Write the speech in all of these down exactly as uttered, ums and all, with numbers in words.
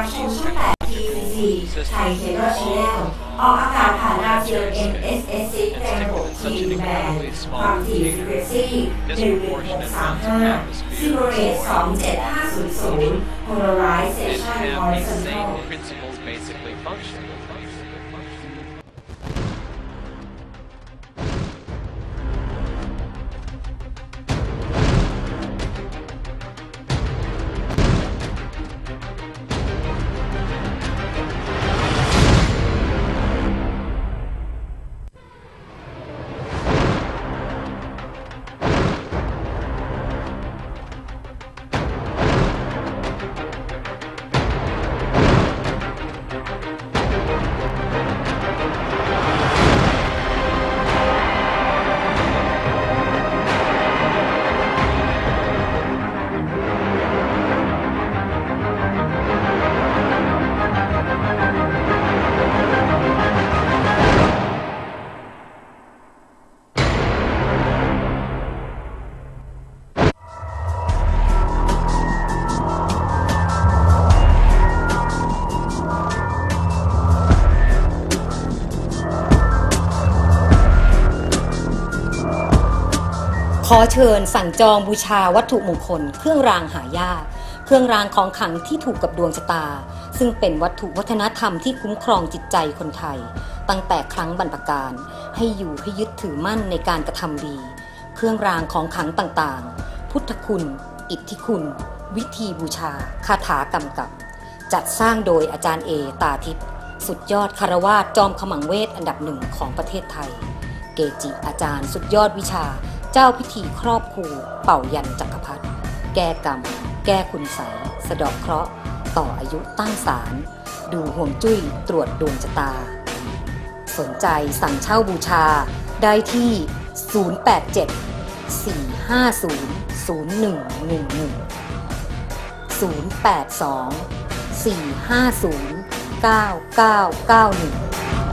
รับชมช่องแปด ที ซี ซี ไทยเคเบิลชาแนลออกอากาศผ่านดาวเทียม เอ็ม เอส เอส ซิก แบนด์ หก ที แบนด์ความถี่ frequency หนึ่งหนึ่งหกสามห้า Zero Rate สองเจ็ดห้าศูนย์ศูนย์ Polarization Horizontalขอเชิญสั่งจองบูชาวัตถุมงคลเครื่องรางหายากเครื่องรางของขลังที่ถูกกับดวงชะตาซึ่งเป็นวัตถุวัฒนธรรมที่คุ้มครองจิตใจคนไทยตั้งแต่ครั้งบรรพกาลให้อยู่ให้ยึดถือมั่นในการกระทำดีเครื่องรางของขลังต่างๆพุทธคุณอิทธิคุณวิธีบูชาคาถากำกับจัดสร้างโดยอาจารย์เอตาทิพย์สุดยอดคารวาสจอมขมังเวทอันดับหนึ่งของประเทศไทยเกจิอาจารย์สุดยอดวิชาเจ้าพิธีครอบครูเป่ายันจักรพรรดิแก้กรรมแก้คุณไสยสะเดาะเคราะห์ต่ออายุตั้งศาลดูห่วงจุ้ยตรวจดวงชะตาสนใจสั่งเช่าบูชาได้ที่ศูนย์ แปด เจ็ด สี่ ห้า ศูนย์ ศูนย์ หนึ่ง หนึ่ง หนึ่ง ศูนย์ แปด สอง สี่ ห้า ศูนย์ เก้า เก้า เก้า หนึ่ง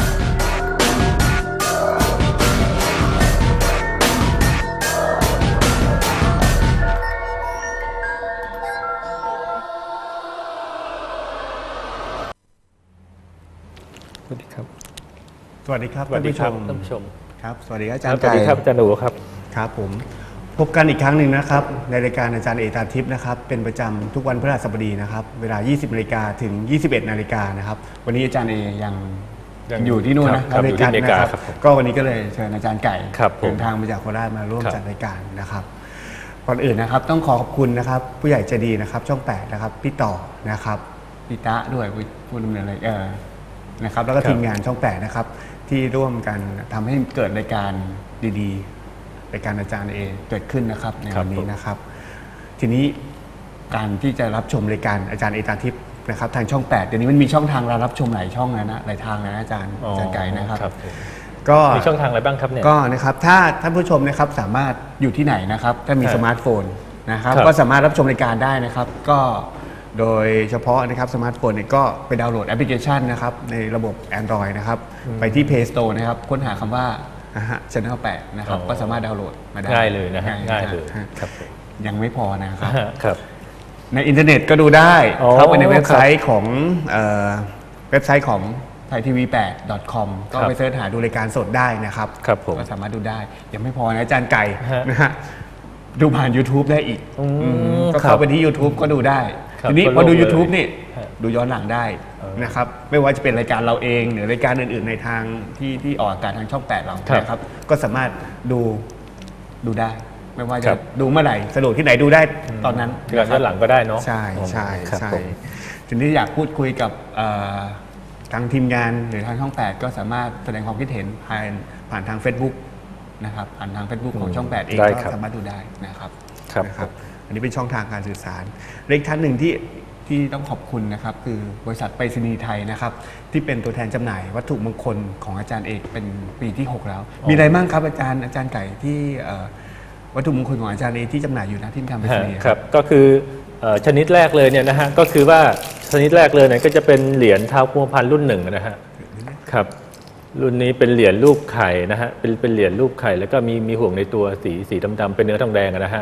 สวัสดีครับสวัสดีครับท่านผู้ชมท่านผู้ชมครับสวัสดีครับอาจารย์ไก่สวัสดีครับอาจารย์หนูครับครับผมพบกันอีกครั้งหนึ่งนะครับในรายการอาจารย์เอตาทิพย์นะครับเป็นประจำทุกวันพฤหัสบดีนะครับเวลา ยี่สิบ นาฬิกาถึง ยี่สิบเอ็ด นาฬิกานะครับวันนี้อาจารย์เอยังอยู่ที่นู่นนะรายการนะครับก็วันนี้ก็เลยเชิญอาจารย์ไก่เดินทางมาจากโคราชมาร่วมจัดรายการนะครับก่อนอื่นนะครับต้องขอขอบคุณนะครับผู้ใหญ่ใจดีนะครับช่องแปดนะครับพี่ต่อนะครับพี่ตะด้วยผู้ดำเนินรายการนะครับแล้วก็ทีมงานช่องแปดนะครับที่ร่วมกันทำให้เกิดรายการดีๆรายการอาจารย์เอเกิดขึ้นนะครับในวันนี้นะครับทีนี้การที่จะรับชมรายการอาจารย์เอตาทิพย์นะครับทางช่องแปดเดี๋ยวนี้มันมีช่องทางเรารับชมหลายช่องแล้วนะหลายทางนะอาจารย์อาจารย์ไก่นะครับก็มีช่องทางอะไรบ้างครับเนี่ยก็นะครับถ้าท่านผู้ชมนะครับสามารถอยู่ที่ไหนนะครับถ้ามีสมาร์ทโฟนนะครับก็สามารถรับชมรายการได้นะครับก็โดยเฉพาะนะครับสมาร์ทโฟนก็ไปดาวน์โหลดแอปพลิเคชันนะครับในระบบ Android นะครับไปที่ Play Store นะครับค้นหาคำว่า Channel แปดนะครับก็สามารถดาวน์โหลดมาได้ง่ายเลยนะฮะง่ายเลยครับยังไม่พอนะครับครับในอินเทอร์เน็ตก็ดูได้เข้าไปในเว็บไซต์ของเว็บไซต์ของไทยทีวีแปด ดอท คอม ก็ไปเสิร์ชหาดูรายการสดได้นะครับก็สามารถดูได้ยังไม่พอนะอาจารย์ไก่นะฮะดูผ่าน YouTube ได้อีกก็เข้าไปที่ YouTube ก็ดูได้ทีนี้พอดู YouTube นี่ดูย้อนหลังได้นะครับไม่ว่าจะเป็นรายการเราเองหรือรายการอื่นๆในทางที่ที่ออกอากาศทางช่องแปดเรานะครับก็สามารถดูดูได้ไม่ว่าจะดูเมื่อไหร่สะดวกที่ไหนดูได้ตอนนั้นย้อนหลังก็ได้เนาะใช่ใช่ใช่ทีนี้อยากพูดคุยกับทางทีมงานหรือทางช่องแปดก็สามารถแสดงความคิดเห็นผ่านผ่านทาง Facebook นะครับผ่านทาง Facebook ของช่องแปดเองก็สามารถดูได้นะครับนะครับอันนี้เป็นช่องทางการสื่อสารเลขท่านหนึ่งที่ที่ต้องขอบคุณนะครับคือบริษัทไปรษณีย์ไทยนะครับที่เป็นตัวแทนจำหน่ายวัตถุมงคลของอาจารย์เอกเป็นปีที่หกแล้วมีอะไรบ้างครับอาจารย์อาจารย์ไก่ที่วัตถุมงคลของอาจารย์เอกที่จำหน่ายอยู่นะที่ทางไปรษณีย์ครับก็คือชนิดแรกเลยเนี่ยนะฮะก็คือว่าชนิดแรกเลยเนี่ยก็จะเป็นเหรียญท้าวพวงพันรุ่นหนึ่งนะฮะครับรุ่นนี้เป็นเหรียญรูปไข่นะฮะเป็นเป็นเหรียญรูปไข่แล้วก็มีมีห่วงในตัวสีสีดำๆเป็นเนื้อทองแดงนะฮะ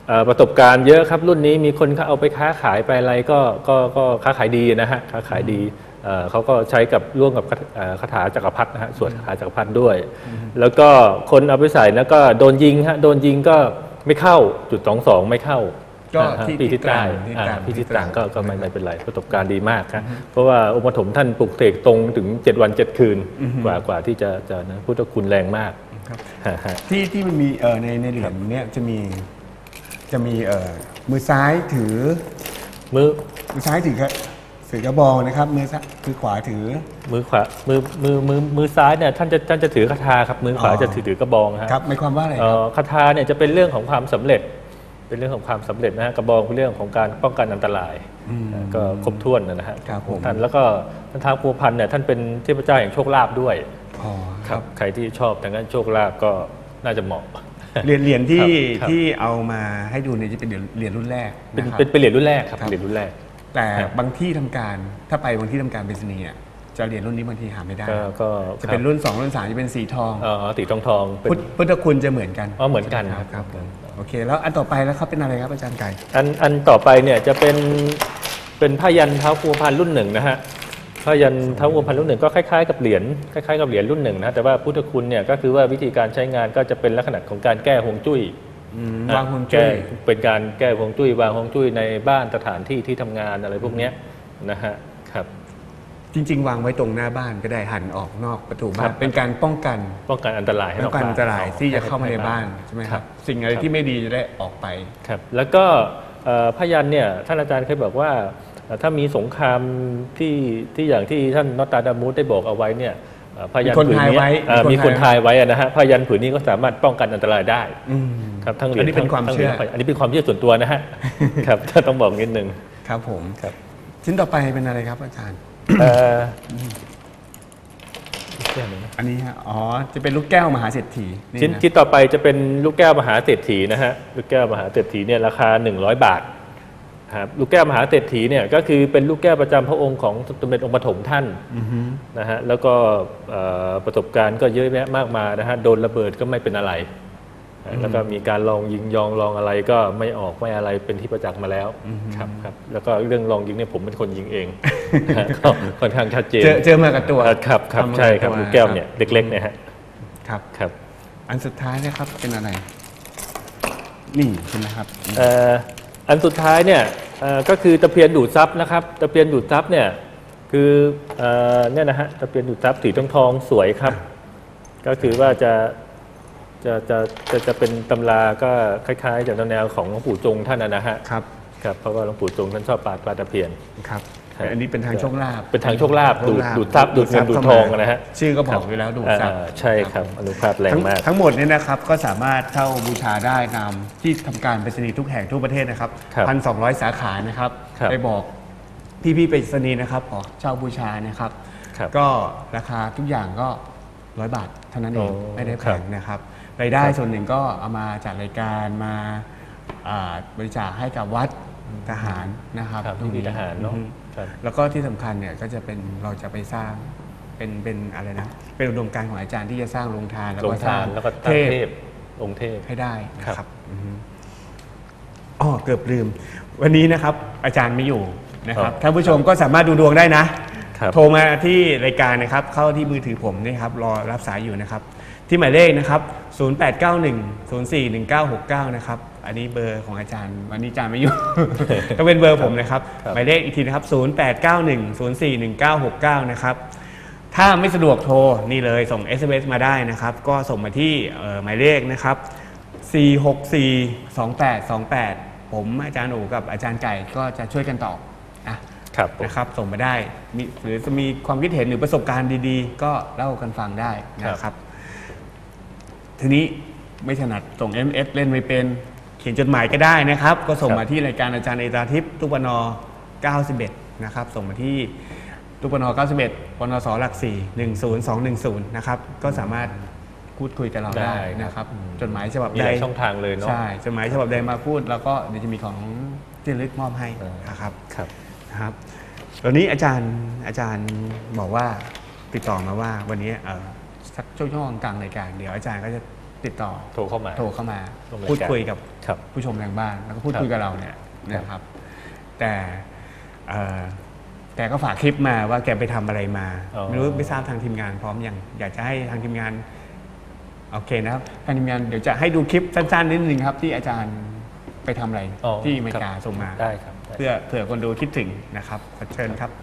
ประสบการณ์เยอะครับรุ่นนี้มีคนเขาเอาไปค้าขายไปอะไรก็ก็ก็ค้าขายดีนะฮะค้าขายดีเขาก็ใช้กับร่วมกับคาถาจักรพรรดินะฮะสวดคาถาจักรพรรดิด้วยแล้วก็คนเอาไปใส่แล้วก็โดนยิงฮะโดนยิงก็ไม่เข้าจุดสองสองไม่เข้าก็ที่ทิศใต้ที่ทิศต่างก็ไม่ไม่เป็นไรประสบการณ์ดีมากครับเพราะว่าองค์ปฐมท่านปลุกเสกตรงถึงเจ็ดวันเจ็ดคืนกว่ากว่าที่จะจะนะพุทธคุณแรงมากที่ที่มันมีเอ่อในในเหรียญเนี้ยจะมีจะมีเอ่อมือซ้ายถือมือมือซ้ายถือถือกระบองนะครับมือมือขวาถือมือขวามือมือมือมือซ้ายเนี่ยท่านจะท่านจะถือคาถาครับมือขวาจะถือถือกระบองครับหมายความว่าอะไรคาถาเนี่ยจะเป็นเรื่องของความสำเร็จเป็นเรื่องของความสำเร็จนะฮะกระบองเป็นเรื่องของการป้องกันอันตรายก็ครบถ้วนนะฮะท่านแล้วก็ท่านท้าวภูพันธ์เนี่ยท่านเป็นเทพเจ้าแห่งโชคลาภด้วยครับใครที่ชอบทางด้านโชคลาภก็น่าจะเหมาะเหรียญเหรียญที่ที่เอามาให้ดูเนี่ยจะเป็นเหรียญรุ่นแรกเป็นเป็นเหรียญรุ่นแรกครับเหรียญรุ่นแรกแต่บางที่ทำการถ้าไปบางที่ทำการไปรษณีย์จะเหรียญรุ่นนี้บางทีหาไม่ได้ก็จะเป็นรุ่นสองรุ่นสามจะเป็นสีทองอ๋อสีทองทองพุทธคุณจะเหมือนกันอ๋อเหมือนกันครับโอเคแล้วอันต่อไปแล้วครับเป็นอะไรครับอาจารย์ไก่อันอันต่อไปเนี่ยจะเป็นเป็นผ้ายันท้าวภูพานรุ่นหนึ่งนะฮะผ้ายันท้าวภูพานรุ่นหนึ่งก็คล้ายๆกับเหรียญคล้ายๆกับเหรียญรุ่นหนึ่งนะแต่ว่าพุทธคุณเนี่ยก็คือว่าวิธีการใช้งานก็จะเป็นลักษณะของการแก้ฮวงจุ้ยวางฮวงจุ้ยเป็นการแก้ฮวงจุ้ยวางฮวงจุ้ยในบ้านสถานที่ที่ทำงานอะไรพวกนี้นะฮะครับจริงๆวางไว้ตรงหน้าบ้านก็ได้หันออกนอกประตูบ้านเป็นการป้องกันป้องกันอันตรายป้องกันอันตรายที่จะเข้ามาในบ้านใช่ไหมครับสิ่งอะไรที่ไม่ดีจะได้ออกไปครับแล้วก็พยัญชนะเนี่ยท่านอาจารย์เคยบอกว่าถ้ามีสงครามที่ที่อย่างที่ท่านนอตตาดามูสได้บอกเอาไว้เนี่ยพยัญชนะผืนนี้มีคนทายไว้นะฮะพยัญชนะผืนนี้ก็สามารถป้องกันอันตรายได้ครับทั้งเหรียญอันนี้เป็นความเชื่ออันนี้เป็นความเชื่อส่วนตัวนะฮะครับถ้าต้องบอกนิดนึงครับผมครับชิ้นต่อไปเป็นอะไรครับอาจารย์อันนี้ฮะอ๋อจะเป็นลูกแก้วมหาเศรษฐีชิ้นที่ต่อไปจะเป็นลูกแก้วมหาเศรษฐีนะฮะลูกแก้วมหาเศรษฐีเนี่ยราคาหนึ่งร้อยบาทครับลูกแก้วมหาเศรษฐีเนี่ยก็คือเป็นลูกแก้วประจำพระองค์ของสมเด็จองค์ปฐมท่านนะฮะแล้วก็ประสบการณ์ก็เยอะแยะมากมายนะฮะโดนระเบิดก็ไม่เป็นอะไรแล้วก็มีการลองยิงยองลองอะไรก็ไม่ออกไม่อะไรเป็นที่ประจักษ์มาแล้วครับครับแล้วก็เรื่องลองยิงเนี่ยผมเป็นคนยิงเองก็ค่อนข้างชัดเจนเจอมากับตัวครับครับใช่ครับลูกแก้วเนี่ยเล็กๆเนี่ยฮะครับครับอันสุดท้ายนะครับเป็นอะไรนี่ใช่ไหมครับอันสุดท้ายเนี่ยก็คือตะเพียนดูดซับนะครับตะเพียนดูดซับเนี่ยคือเนี่ยนะฮะตะเพียนดูดซับสีทองทองสวยครับก็คือว่าจะจะจะจะจะเป็นตำราก็คล้ายๆจากแนวของหลวงปู่จงท่านนะฮะครับครับเพราะว่าหลวงปู่จงท่านชอบปลาปลาตะเพียนครับอันนี้เป็นทางโชคลาภเป็นทางโชคลาภดูดดูดซับดูดเงินดูดทองนะฮะชื่อก็บอกอยู่แล้วดูดซับใช่ครับอนุภาพแรงมากทั้งหมดนี้นะครับก็สามารถเช่าบูชาได้ตามที่ทำการไปรษณีย์ทุกแห่งทั่วประเทศนะครับพันสองร้อยสาขานะครับไปบอกพี่ๆไปรษณีย์นะครับขอเช่าบูชานะครับก็ราคาทุกอย่างก็ร้อยบาทเท่านั้นเองไม่ได้แพงนะครับรายได้ส่วนหนึ่งก็เอามาจากรายการมาบริจาคให้กับวัดทหารนะครับที่มีทหารเนาะแล้วก็ที่สำคัญเนี่ยก็จะเป็นเราจะไปสร้างเป็นเป็นอะไรนะเป็นอุดมการณ์ของอาจารย์ที่จะสร้างโรงทานแล้วก็สร้างเทพองค์เทพให้ได้นะครับอ๋อเกือบลืมวันนี้นะครับอาจารย์ไม่อยู่นะครับท่านผู้ชมก็สามารถดูดวงได้นะโทรมาที่รายการนะครับเข้าที่มือถือผมนะครับรอรับสายอยู่นะครับที่หมายเลขนะครับศูนย์ แปด เก้า หนึ่ง ศูนย์ สี่ หนึ่ง เก้า หก เก้านะครับอันนี้เบอร์ของอาจารย์วันนี้อาจารย์ไม่อยู่ ก็เป็นเบอร์ผมนะครับหมายเลขอีกทีนะครับศูนย์ แปด เก้า หนึ่ง ศูนย์ สี่ หนึ่ง เก้า หก เก้านะครับถ้าไม่สะดวกโทรนี่เลยส่ง เอส เอ็ม เอส มาได้นะครับก็ส่งมาที่หมายเลขนะครับสี่ หก สี่ สอง แปด สอง แปดผมอาจารย์อู๋กับอาจารย์ไก่ก็จะช่วยกันตอบนะครับส่งมาได้หรือจะมีความคิดเห็นหรือประสบการณ์ดีๆก็เล่ากันฟังได้นะครับทีนี้ไม่ถนัดส่ง เอ็ม เอส เล่นไม่เป็นเขียนจดหมายก็ได้นะครับก็ส่งมาที่รายการอาจารย์เอตาทิพย์ทุกปนเก้าสิบเอ็ดนะครับส่งมาที่ทุกปนเก้าสิบเอ็ดปนสหลักสี่หนึ่งศูนย์สองหนึ่งศูนย์นะครับก็สามารถพูดคุยกับเราได้นะครับจดหมายฉบับใดช่องทางเลยเนาะใช่จดหมายฉบับใดมาพูดแล้วก็เดี๋ยวจะมีของที่ระลึกมอบให้นะครับครับนะครับตอนนี้อาจารย์อาจารย์บอกว่าติดต่อมาว่าวันนี้สักช่วงช่วงกลางรายการเดี๋ยวอาจารย์ก็จะติดต่อโทรเข้ามาโทรเข้ามาร่วมรายการพูดคุยกับครับผู้ชมทางบ้าน แล้วก็พูดครับคุยกับเราเนี่ยนะครับ แต่เอ่อแกก็ฝากคลิปมาว่าแกไปทำอะไรมาอ๋อไม่รู้ไม่ทราบทางทีมงานพร้อมยังอยากจะให้ทางทีมงานโอเคนะครับทางทีมงานเดี๋ยวจะให้ดูคลิปสั้นๆนิดนึงครับ ที่อาจารย์ไปทำอะไรอ๋อที่อเมริกาครับส่งมาได้ครับได้เพื่อเผื่อคนดูคิดถึงนะครับขอเชิญครับ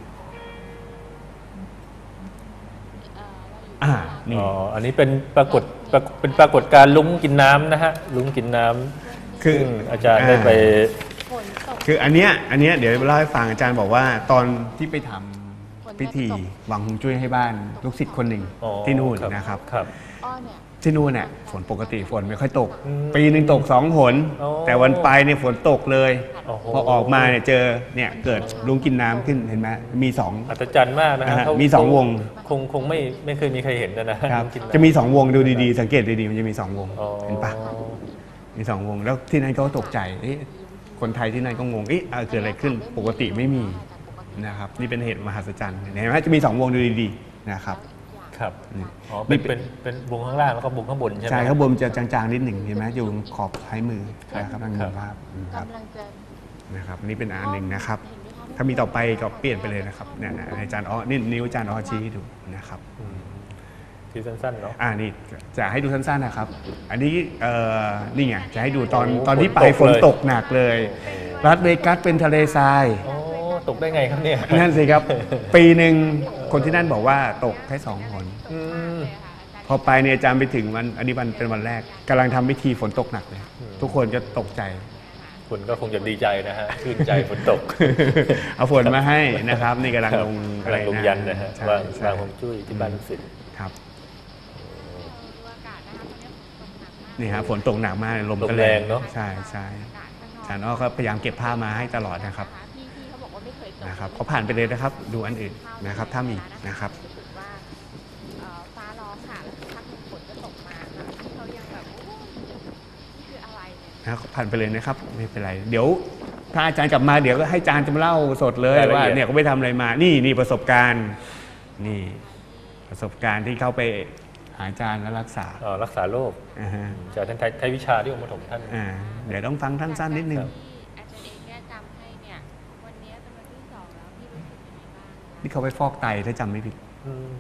อ่านี่อ๋ออันนี้เป็นปรากฏปรากฏเป็นปรากฏการณ์ลุงกินน้ำนะฮะลุงกินน้ำคือซึ่งอาจารย์ได้ไปคืออันเนี้ยอันเนี้ยเดี๋ยวเล่าให้ฟังอาจารย์บอกว่าตอนที่ไปทำพิธีวางฮวงจุ้ยให้บ้านลูกศิษย์คนหนึ่งอ๋อที่นู่นครับนะครับครับที่นู่นเนี่ยฝนปกติฝนไม่ค่อยตกอืมปีหนึ่งตกสองหนอ๋อแต่วันไปเนี่ยฝนตกเลยโอ้โหพอออกมาเนี่ยเจอเนี่ยเกิดลุงกินน้ำขึ้นเห็นไหมมีสองอัศจรรย์มากนะนะฮะฮะเขามีสองวงคงคงไม่ไม่เคยมีใครเห็นนะนะฮะครับลุงกินน้ำจะมีสองวงดูดีๆ สังเกตดีๆมันจะมีสองวงอ๋อเห็นปะมีสองวงแล้วที่นั่นก็ตกใจเอ๊ะคนไทยที่นั่นก็งงเอ๊ะเอ่อเกิดอะไรขึ้นปกติไม่มีนะครับนี่เป็นเหตุมหัศจรรย์เห็นไหมจะมีสองวงดูดีๆนะครับครับนี่อ๋อเป็นเป็นเป็นวงข้างล่างแล้วก็วงข้างบนใช่ไหมใช่ข้างบนจะจางๆนิดหนึ่งเห็นไหมอยู่ขอบท้ายมือนะครับทางมือภาพนะครับกำลังจะนะครับนี่เป็นอันหนึ่งนะครับ ถ้ามีต่อไปก็เปลี่ยนไปเลยนะครับเนี่ยนะอาจารย์อ้อนี่นิ้วอาจารย์อ้อชี้ให้ดูนะครับอืมที่สั้นๆเนาะอ่านี่จะให้ดูสั้นๆนะครับ อันนี้เอ่อนี่ไงจะให้ดูตอนโอ้ตอนที่ไปฝฝนนตตกกเลยหนักเลยรัสเวกัสเป็นทะเลทรายโอ้ตกได้ไงครับเนี่ยนั่นสิครับ ปีหนึ่งคนที่นั่นบอกว่าตกแค่สองหนอืมพอไปเนี่ยอาจารย์ไปถึงวันอันนี้วันเป็นวันแรกกำลังทำพิธีฝนตกหนักเลยอืมทุกคนก็ตกใจคุณก็คงจะดีใจนะฮะชื่นใจฝนตกเอาฝนมาให้นะครับนี่กำลังลงกำลังลงยันนะฮะใช่วางใช่วางฮวงจุ้ยที่บ้านลูกศิษย์ครับนี่ฮะฝนตกหนักมากลมลก็มแรแรง งเนาะใช่ใช่อาจารย์อ้อก็พยายามเก็บภาพมาให้ตลอดนะครับพี่พี่เขาบอกว่าไม่เคยตกนะครับเขาผ่านไปเลยนะครับ ดูอันอื่นนะครับ ถ้ามีนะครับรู้สึกว่าเอ่อฟ้าร้องค่ะแล้วสักพักหนึ่งฝนก็ตกมาค่ะเขายังแบบโอ้นี่คืออะไรเนี่ยนะครับผ่านไปเลยนะครับไม่เป็นไร เดี๋ยวถ้าอาจารย์กลับมาเดี๋ยวก็ให้อาจารย์จะมาเล่าสดเลยรายละเอียดว่าเนี่ยเขาไปทำอะไรมา นี่นี่ประสบการณ์นี่ประสบการณ์ที่เข้าไปหาอาจารย์แล้วรักษาอ๋อรักษาโรคอ่าฮะจากท่านไทยไทยวิชาที่องค์ปฐมท่านอ่าเดี๋ยวต้องฟังท่านสั้นนิดนึงครับที่อาจารย์เองแก้จำให้เนี่ยวันนี้เป็นวันที่สองแล้วพี่รู้สึกยังไงบ้างคะที่เขาไปฟอกไตถ้าจำไม่ผิดอืม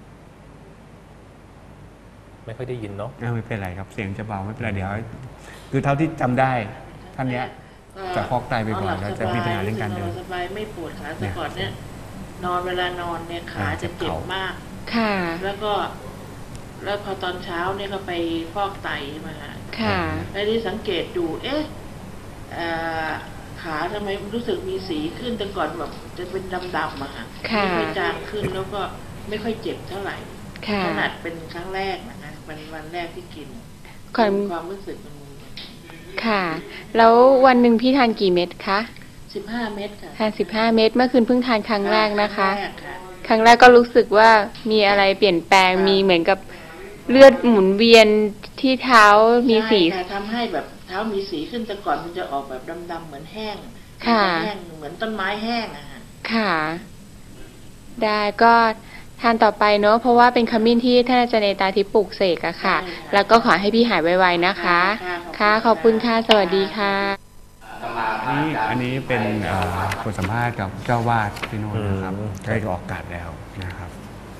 ไม่ค่อยได้ยินเนาะอ่าไม่เป็นไรครับ เสียงจะเบาไม่เป็นไรเดี๋ยวคือเท่าที่จำได้ท่านเนี้ย จะฟอกไตบ่อยๆแล้วจะมีปัญหาเรื่องการเดินสบายไม่ปวดขาเนี่แต่ยก่อนเนี่ยนอนเวลานอนเนี่ยขาอ่าจะเจ็บเข่ามมากค่ะแล้วก็แล้วพอตอนเช้าเนี่ยก็ไปฟอกไตมาฮะค่ะแล้วที่สังเกตดู เอ๊ะเอ่อขาทำไมรู้สึกมีสีขึ้นแต่ก่อนแบบจะเป็นดำๆอะค่ะค่ะไม่ค่อยจางขึ้นแล้วก็ไม่ค่อยเจ็บเท่าไหร่ค่ะขนาดเป็นครั้งแรกนะคะเป็นวันแรกที่กินก่อนความรู้สึกมันค่ะ แล้ววันหนึ่งพี่ทานกี่เม็ดคะสิบห้าเม็ดค่ะทานสิบห้าเม็ดเมื่อคืนเพิ่งทานครั้งแรกนะคะรั้งแรกค่ะครั้งแรกก็รู้สึกว่ามีอะไรเปลี่ยนแปลงค่ะมีเหมือนกับเลือดหมุนเวียนที่เท้ามีสีใช่ค่ะทำให้แบบเท้ามีสีขึ้นแต่ก่อนมันจะออกแบบดำๆเหมือนแห้งค่ะแห้งเหมือนต้นไม้แห้งอะค่ะค่ะ ได้ก็ทานต่อไปเนอะเพราะว่าเป็นขมิ้นที่ท่านอาจารย์เนตาทิพย์ปลูกเสกอะค่ะ แล้วก็ขอให้พี่หายไวๆนะคะ ค่ะ ขอบคุณค่ะ สวัสดีค่ะอันนี้อันนี้เป็นเอ่อบทสัมภาษณ์กับเจ้าวาดที่โน่นนะครับอืมใกล้จะออกอากาศแล้วนะครับ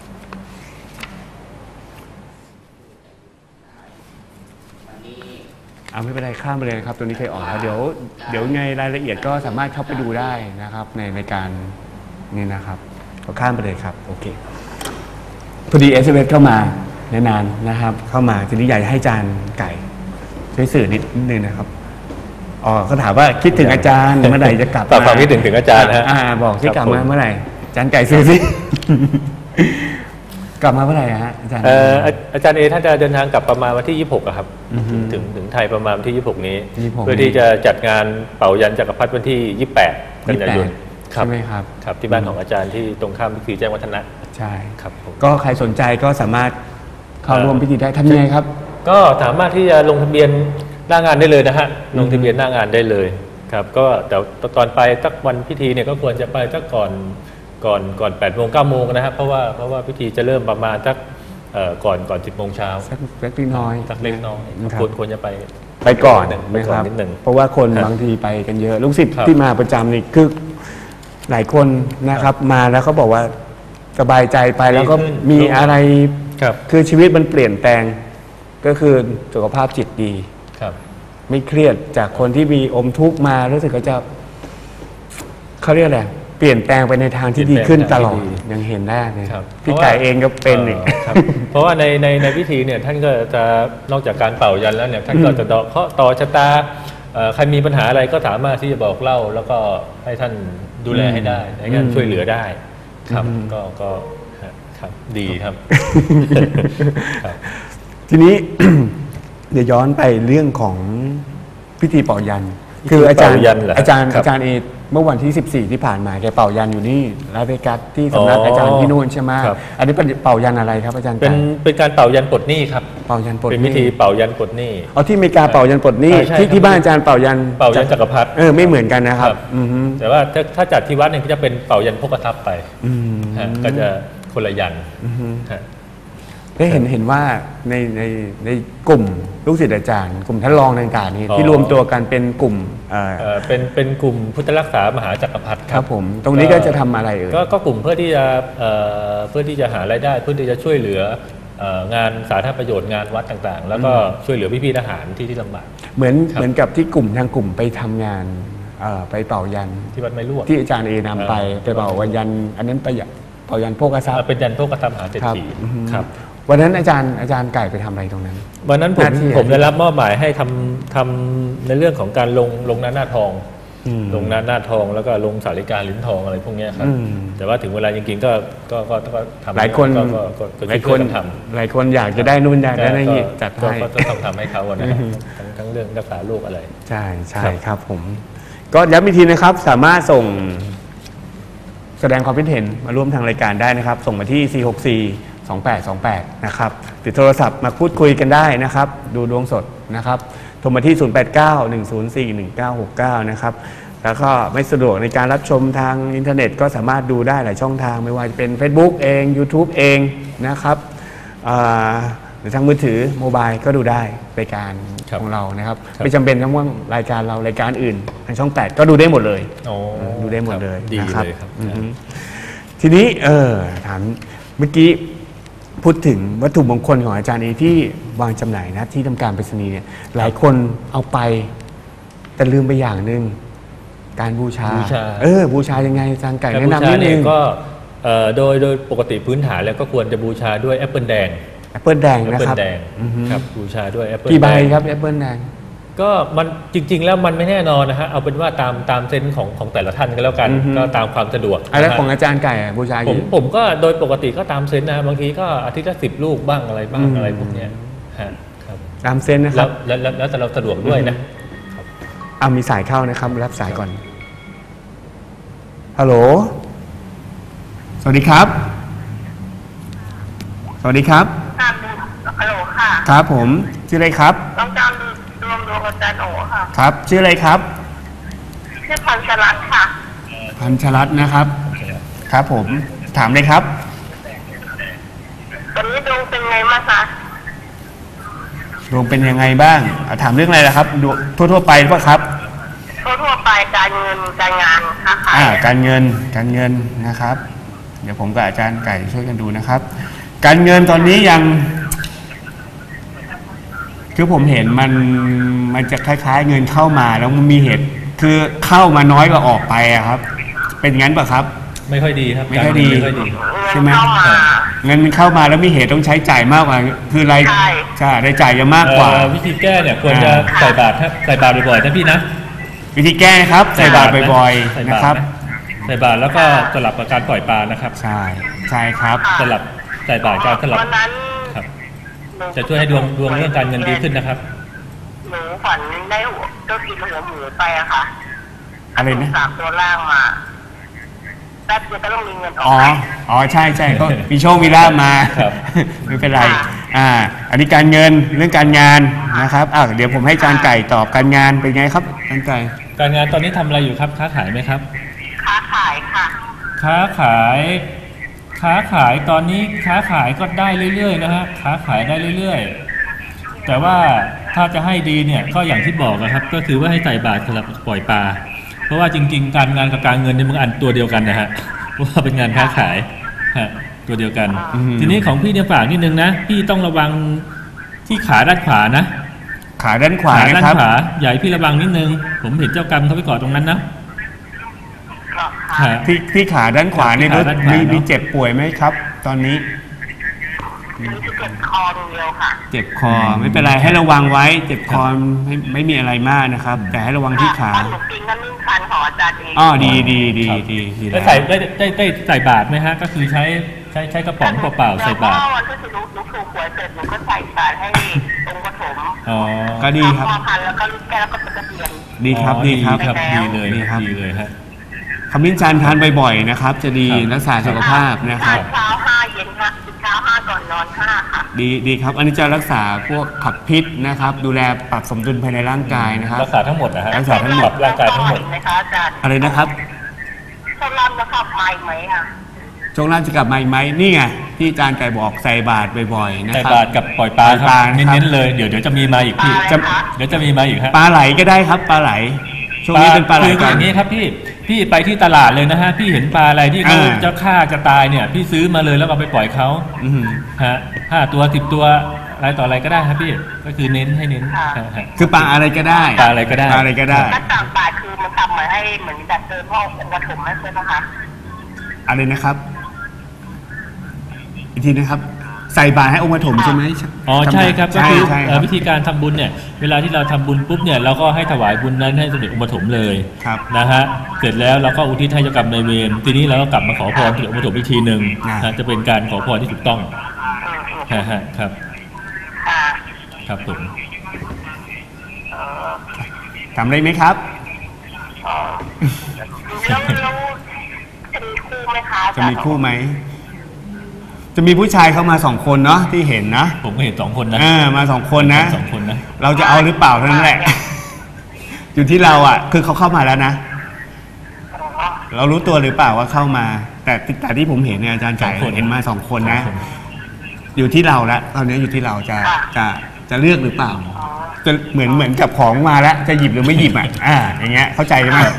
เอาไม่เป็นไรข้ามไปเลยครับ ตัวนี้เคยออกแล้วเดี๋ยวเดี๋ยวไงรายละเอียดก็สามารถเข้าไปดูได้นะครับ ในรายการนี้นะครับก็ข้ามไปเลยครับโอเคพอดีเอสเอ็มเอสเข้ามาในนานนะครับ เข้ามาทีนี้อยากจะให้อาจารย์ไก่ช่วยสื่อนิดนึงนะครับ อ๋อเขาถามว่าคิดถึงอาจารย์เมื่อไหร่จะกลับฝากความคิดถึงถึงอาจารย์นะฮะอ่าบอกที่ครับกลับมาผมเมื่อไหร่อาจารย์ไก่ซื้อสิ กลับมาเมื่อไหร่ฮะอาจารย์เอ่ออาอาจารย์เอท่านจะเดินทางกลับประมาณวันที่ยี่สิบหกอะครับอือฮึถึงถึงไทยประมาณวันที่ยี่สิบหกนี้ยี่สิบหกเพื่อที่จะจัดงานเป่ายันจักรพรรดิวันที่ยี่สิบแปดกันยายนใช่ไหมครับครับที่บ้านของอาจารย์ที่ตรงข้ามพิธีแจ้งวัฒนะใช่ครับผมก็ใครสนใจก็สามารถเข้าเอ่อร่วมพิธีได้ทำยังไงครับก็สามารถที่จะลงทะเบียนหน้างานได้เลยนะฮะลงทะเบียนหน้างานได้เลยครับก็แต่ตอนไปสักวันพิธีเนี่ยก็ควรจะไปสักก่อนก่อนก่อนแปดโมงเก้าโมงนะฮะเพราะว่าเพราะว่าพิธีจะเริ่มประมาณสักอ่อก่อนก่อนสิบโมงเช้าสักเล็กน้อยสักเล็กน้อยนะครับควรควรจะไปไปก่อนไปนะก่คอนรับนิดหนึ่งเพราะว่าคนครับบางทีไปกันเยอะลูกศิษย์ครับที่มาประจำนี่คือหลายคนนะครับมาแล้วเขาบอกว่าสบายใจไปแล้วก็ดีขึ้นมีอะไรครับคือชีวิตมันเปลี่ยนแปลงก็คือสุขภาพจิตดีครับไม่เครียดจากคนที่มีอมทุกข์มารู้สึกก็จะเขาเรียกอะไรเปลี่ยนแปลงไปในทางที่ดีขึ้นตลอดยังเห็นได้เลยครับพี่ไก่เองก็เป็นอีกอ่อครับ เพราะว่าในในในพิธีเนี่ยท่านก็จะนอกจากการเป่ายันแล้วเนี่ยท่านก็จะเดาะเคราะห์ต่อชะตาเอ่อใครมีปัญหาอะไรก็สามารถที่จะบอกเล่า แล้วก็ให้ท่านดูแลให้ได้ให้ท่านช่วยเหลือได้ ครับก็ก็ครับดีครับ ครับทีนี้ เดี๋ยวย้อนไปเรื่องของพิธีเป่ายัน คืออาจารย์เป่ายันเหรออาจารย์ครับอาจารย์เอเมื่อวันที่สิบสี่ที่ผ่านมาแกเป่ายันอยู่นี่ลาเวกัสที่สำนักอ๋อออาจารย์ที่นู่นใช่ไหมครับอันนี้เป็นเป่ายันอะไรครับอาจารย์เป็นไก่เป็นการเป่ายันปลดหนี้ครับเป่ายันปลดเป็นหวิธีเป่ายันปลดหนี้อ๋อที่อเมริกาเป่ายันปลดหนี้ใช่ใช่ที่ครับที่บ้านอาจารย์เป่ายันเป่ายันจักรพรรดิเออไม่เหมือนกันนะครับครับอือฮึแต่ว่าถ้าถ้าจัดที่วัดเนี่ยก็จะเป็นเป่ายันพกทรัพย์ไปอืมฮะก็จะคนละยันฮะได้เห็นเห็นว่าในในในกลุ่มลูกศิษย์อาจารย์ กลุ่มท่านรองต่างๆนี่อ๋อที่รวมตัวกันเป็นกลุ่มเอ่อเอ่อเป็นเป็นกลุ่มพุทธรักษามหาจักรพรรดิครับผมตรงนี้ก็จะทำอะไรเอ่ยก็ก็กลุ่มเพื่อที่จะเอ่อเพื่อที่จะหารายได้ เพื่อที่จะช่วยเหลือเอ่องานสาธารณประโยชน์งานวัดต่างๆ แล้วก็ช่วยเหลือพี่ๆทหารที่ที่ลำบากเหมือนครับเหมือนกับที่กลุ่มทางกลุ่มไปทำงานเอ่อไปเป่ายันที่วัดไม้ลวกที่อาจารย์เอนำไปเออไปเป่าวันยัน อันนั้นไปเป่ายันโภคทรัพเอ่อย์เป็นยันพกทรัพย์มหาเศรษครับฐีอือฮึครับวันนั้นอาจารย์อาจารย์ไก่ไปทำอะไรตรงนั้นวันนั้นผหมน้าที่ผมได้รับมอบหมายให้ทำทำในเรื่องของการลงลงหน้าหน้าทองอืมลงหน้าหน้าทองแล้วก็ลงสาริกาลิ้นทองอะไรพวกเนี้ยครับอืมแต่ว่าถึงเวลาจริงๆก็ก็ก็ก็ทำหลายคนก็ก็ก็ก็หลายช่ควยนกันทำหลายคนอยากจะได้นู่นอยากได้นั่นนี่จัดก็ให้ก็ก็ต้องทำให้เขาอะนะครับทั้งทั้งเรื่องรักษาโรคอะไรใช่ใช่ครับครับผม ก็ย้ำอีกทีนะครับ สามารถส่งแสดงความคิดเห็นมาร่วมทางรายการได้นะครับ ส่งมาที่ สี่ หก สี่ สอง แปด สอง แปด นะครับหรือโทรศัพท์มาพูดคุยกันได้นะครับ ดูดวงสดนะครับโทรมาที่ ศูนย์ แปด เก้า หนึ่ง ศูนย์ สี่ หนึ่ง เก้า หก เก้า นะครับ แล้วก็ไม่สะดวกในการรับชมทางอินเทอร์เน็ตก็สามารถดูได้หลายช่องทางไม่ว่าจะเป็น Facebook เอง YouTube เองนะครับอ่าหรือทางมือถือโมบายก็ดูได้รายการครับของเรานะครับครับไม่จำเป็นต้องว่ารายการเรารายการอื่นทางช่องแปดก็ดูได้หมดเลยโอ้ดูได้หมดเลยดีนะครับเลยครับอือฮึทีนี้เออถามเมื่อกี้พูดถึงวัตถุมงคลของอาจารย์เอที่วางจำหน่ายนะที่ทำการไปรษณีย์เนี่ยหลายคนเอาไปแต่ลืมไปอย่างหนึ่งการบูชาบูชาเออบูชายังไงอาจารย์ไก่การแนะบูนำชานิดเนี่นึยงก็เอ่อโดยโดยปกติพื้นฐานแล้วก็ควรจะบูชาด้วยแอปเปิลแดงแอปเปิลแดงแอปนะเปิคลรับแดงอือฮึครับบูชาด้วยแอปเปิลกี่ใบแดงครับแอปเปิลแดงก็มันจริง ๆ แล้วมันไม่แน่นอนนะฮะเอาเป็นว่าตามตามเซนส์ของของแต่ละท่านก็แล้วกันอือฮึก็ตามความสะดวกอะไรนะฮะของอาจารย์ไก่อะบูชาอผมยู่ผมก็โดยปกติก็ตามเซนส์นะบางทีก็อาทิตย์ละสิบลูกบ้างอะไรบ้างอืมอะไรพวกเนี้ยฮะครับตามเซนนะคแล้รัวบแล้วแล้วแล้วแต่เราสะดวกด้วยนะเอามีสายเข้านะครับรับสายก่อนฮัลโหลสวัสดีครับ สวัสดีครับค่ะฮัลโหลค่ะครับผมชื่ออะไรครับต้องการรวมดวงอาจารย์โอค่ะครับ ชื่ออะไรครับชื่อพันชรัตน์ค่ะพันชรัตน์นะครับ ครับผมถามเลยครับตอนนี้ดวงเป็นไงบ้างคะดวงเป็นยังไงบ้างอ่ะถามเรื่องอะไรล่ะครับดวงทั่วๆไปหรือเปล่าครับทั่วๆไปการเงินการงานค่ะค่ะอ่าการเงินการเงินนะครับ เดี๋ยวผมกับอาจารย์ไก่ช่วยกันดูนะครับ การเงินตอนนี้ยัง คือผมเห็นมันมันจะคล้ายๆ เงินเข้ามาแล้วมันมีเหตุ คือเข้ามาน้อยกว่าออกไปอะครับ เป็นงั้นป่ะครับไม่ค่อยดีครับไม่ค่อยดีไม่ค่อยดีใช่ไหมเงินเข้ามาเงินเข้ามาแล้วมีเหตุต้องใช้จ่ายมากกว่า คือรายใช่ใช่รายจ่ายจะมากกว่าเอ่อวิธีแก้เนี่ยควรจะอ่าใส่บาตรครับใส่บาตรบ่อยๆนะพี่นะวิธีแก้นะครับใส่บาตรบ่อยใส่ๆบานะตครับใส่บาตรแล้วก็สลับกับการปล่อยปลานะครับใช่ใช่ครับสลับใส่บาตรการสลับวันนั้นครับหนูจะช่วยให้ดวงดวงเรื่องการเงินดีขึ้นนะครับหนูฝันได้หัวก็กินหัวหมูไปอะค่ะอะไรนะสามตัวล่างมาแป๊บเดียวก็ต้องมีเงินออกอ๋อไปอ๋อ ใช่ใช่ก็มีโชค มีลาบมาครับไม่เป็นไรค่ะอ่า อันนี้การเงิน เรื่องการงานนะครับอ่าเดี๋ยวผมให้อาจารย์ไก่ตอบการงานเป็นไงครับอาจารย์ไก่การงานตอนนี้ทำอะไรอยู่ครับค้าขายไหมครับค้าขายค่ะค้าขายค้าขายตอนนี้ค้าขายก็ได้เรื่อยๆนะฮะค้าขายได้เรื่อยๆแต่ว่าถ้าจะให้ดีเนี่ยก็อย่างที่บอกนะครับก็คือว่าให้ใส่บาตรสำหรับปล่อยปลาเพราะว่าจริงๆการงานกับการเงินเนี่ยมันอันตัวเดียวกันนะฮะเพราะว่าเป็นงานค้าขายฮะตัวเดียวกันทีนี้ของพี่เนี่ยฝากนิดนึงนะพี่ต้องระวังที่ขาด้านขวานะขาด้านขวาขานะด้านครับขวาใหญ่พี่ระวังนิดนึงผมเห็นเจ้ากรรมเขาไปกอดตรงนั้นนะฮะที่ที่ขาด้านขวาเนี่ยขาด้านขวามีเนอะมีเจ็บป่วยไหมครับ ตอนนี้มีเจ็บคอตรงเดียวค่ะเจ็บคอไม่เป็นไรให้ระวังไว้ เจ็บคอไม่ไม่มีอะไรมากนะครับ แต่ให้ระวังที่ขาตอนหนูกินน้ำนึ่งคันของอาจารย์เองอ๋อดีดีดีดีดีได้ใส่ได้ได้ได้ใส่บาตรไหมฮะก็คือใช้ใช้ใช้กระป๋องเปล่าๆใส่บาตรแล้วก็วันที่หนูหนูถูกหวยเสร็จหนูก็ใส่บาตรให้องค์ปฐมอ๋อก็ดีครับพอพันแล้วก็ลูกแก้วแล้วก็ตะเกียงดีครับอ๋อดีครับดีเลยดีครับดีเลยฮะขมิ้นชันทานบ่อยๆนะครับ จะดีครับรักษาสุขภาพนะครับเช้าห้าเย็นห้าเช้าห้าก่อนนอนห้าค่ะดีดีครับ อันนี้จะรักษาพวกขับพิษนะครับ ดูแลปรับสมดุลภายในร่างกายนะครับรักษาทั้งหมดนะฮะรักษาทั้งหมดร่างกายทั้งหมดไหมคะอาจารย์อะไรนะครับชอบรำนะครับไม่ไหมอ่ะช่วงล่างจะกลับมาอีกไหมนี่ไงที่อาจารย์ไก่บอกใส่บาตรบ่อยๆนะใส่ครับบาตรกับปล่อยปลาปล่อยคปรัลาบนะครับเน้นๆเลยเดี๋ยวเดี๋ยวจะมีมาอีกพี่ปลาอะไรจะคะเดี๋ยวจะมีมาอีกฮะปลาไหลก็ได้ครับปลาไหลช่วงนี้เป็นปลาไหลคือกัอน ย่างนี้ครับพี่พี่ไปที่ตลาดเลยนะฮะพี่เห็นปลาอะไรที่เขาอ่าจะฆ่าจะตายเนี่ย พี่ซื้อมาเลยแล้วเอาไปปล่อยเขาอื้อหือฮะห้าตัวสิบตัวอะไรต่ออะไรก็ได้ครับพี่ก็คือเน้นให้เน้นฮะฮะคือปลาอะไรก็ได้ปลาอะไรก็ได้ปลาอะไรก็ได้ถ้าต่างบาทคือมันทำเหมือนให้เหมือนแบบเติมห้ององค์ปฐมนั่นใช่ไหมคะอะไรนะครับ อีกทีนะครับ ใส่บาตรให้องค์ปฐมใช่ไหมอ๋อใช่ครับก็ใช่คือใช่เอ่คอรับวิธีการทำบุญเนี่ยเวลาที่เราทำบุญปุ๊บเนี่ยเราก็ให้ถวายบุญนั้นให้สมเด็จองค์ปฐมเลยครับนะฮะเสร็จแล้วเราก็อุทิศให้เจ้ากรรมนายเวรทีนี้เราก็กลับมาขอพรสมเด็จองค์ปฐมอีกทีหนึ่งอ่านะจะเป็นการขอพรที่ถูกต้องอืมอืมฮะฮะครับค่ะครับผมเออทำได้ไหมครับเออแล้วแล้วจะมีคู่ไหมคะอาจะจารย์มีคู่ไหม จะมีผู้ชายเข้ามาสองคนเนาะที่เห็นนะผมก็เห็นสองคนนะเออมาสองคนนะสองคนนะเราจะเอาหรือเปล่าเท่านั้นแหละ อยู่ที่เราอ่ะ คือเขาเข้ามาแล้วนะอ๋อเรารู้ตัวหรือเปล่าว่าเข้ามา แต่แต่ที่ผมเห็นเนี่ยอาจารย์ไก่เห็นมาสองคนนะสองอยู่ที่เราแล้วตอนนี้อยู่ที่เราจะจะจะเลือกหรือเปล่า จะเหมือนเหมือนกับของมาแล้ว จะหยิบหรือไม่หยิบอ่ะ อ่า อย่างเงี้ยเข้าใจไหม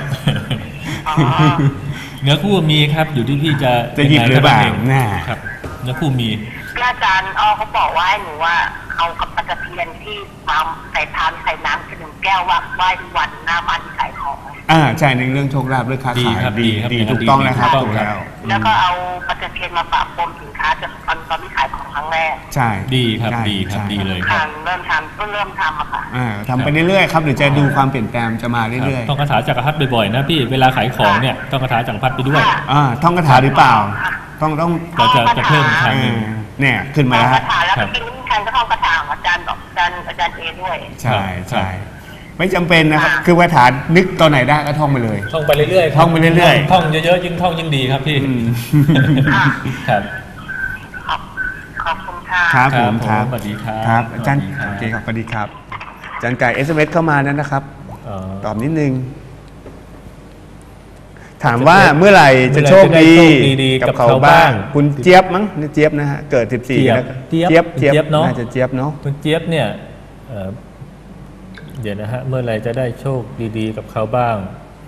เนื้อคู่มีครับอยู่ที่พี่จะจะหยิบหรือเปล่ายังไงก็ได้น่าครับเนื้อคู่มีที่อาจารย์อ้อเขาบอกว่าให้หนูว่าเอากับปลาตะเพียนที่มาใส่พานใส่น้ำหนึ่งแก้วว่าไหว้ทุกวันหน้าบ้านที่ขายของอ่าใช่ในเรื่องโชคลาภเรื่องค้าดีขายครับดีดีครับดีอย่างนั้นถูกต้องดีแล้วครับถูกต้องถูกแล้วแล้วก็เอาปลาตะเพียนมาปะปนสินค้าจากตอนตอนที่ขายของครั้งแรกใช่ดีครับใช่ดีครับใช่ดีเลยครับทางเริ่มทำก็เริ่มทำอะค่ะอ่าทำไปเรื่อยๆครับเดี๋ยวจะดูความเปลี่ยนแปลงจะมาเรื่อยต้องคาถาจักรพรรดิบ่อยๆนะพี่เวลาขายของเนี่ยต้องคาถาจักรพรรดิไปด้วยค่ะๆอ่าท่องคาถาหรือเปล่า ต้องต้องเราจะจะเพิ่มทางหนึ่งอ่าเนี่ยขึ้นมาท่องแล้วคาถาแล้วครัก็บกินนิทานก็ท่องคาถาของอาจารย์บอกอาจารย์อาจารย์เอด้วยใช่ใช่ครับไม่จำเป็นนะครับค่ะคือคาถานึกตอนไหนได้ก็ท่องไปเลยท่องไปเรื่อยๆท่องไปเรื่อยๆท่องเยอะๆยิ่งท่องยิ่งดีครับพี่อืมครับขอบขอบคุณค่ะครับผมคครัรับบ ผมสวัสดีครับครับอาจารย์สวัโอสเคดีคครัรับบ สวัสดีครับอาจารย์ไก่ เอส เอ็ม เอส เข้ามานั้นนะครับอ๋อตอบนิดนึง ถามว่าเมื่อไหร่จะโชคดีเมื่อไหร่จะได้โชคดีๆกับกับเขาเขาบ้าบ้าง งคุณเจี๊ยบมั้งนี่เจี๊ยบนะฮะเกิดสิบสี่เจี๊ยบนะเจี๊ยบเจี๊ยบเจี๊ยบเนอะน่าจะเจี๊ยบเนาะคุณเจี๊ยบเนี่ยเอ่อเดี๋ยวนะฮะเมื่อไหรจะได้โชคดีๆกับเขาบ้าง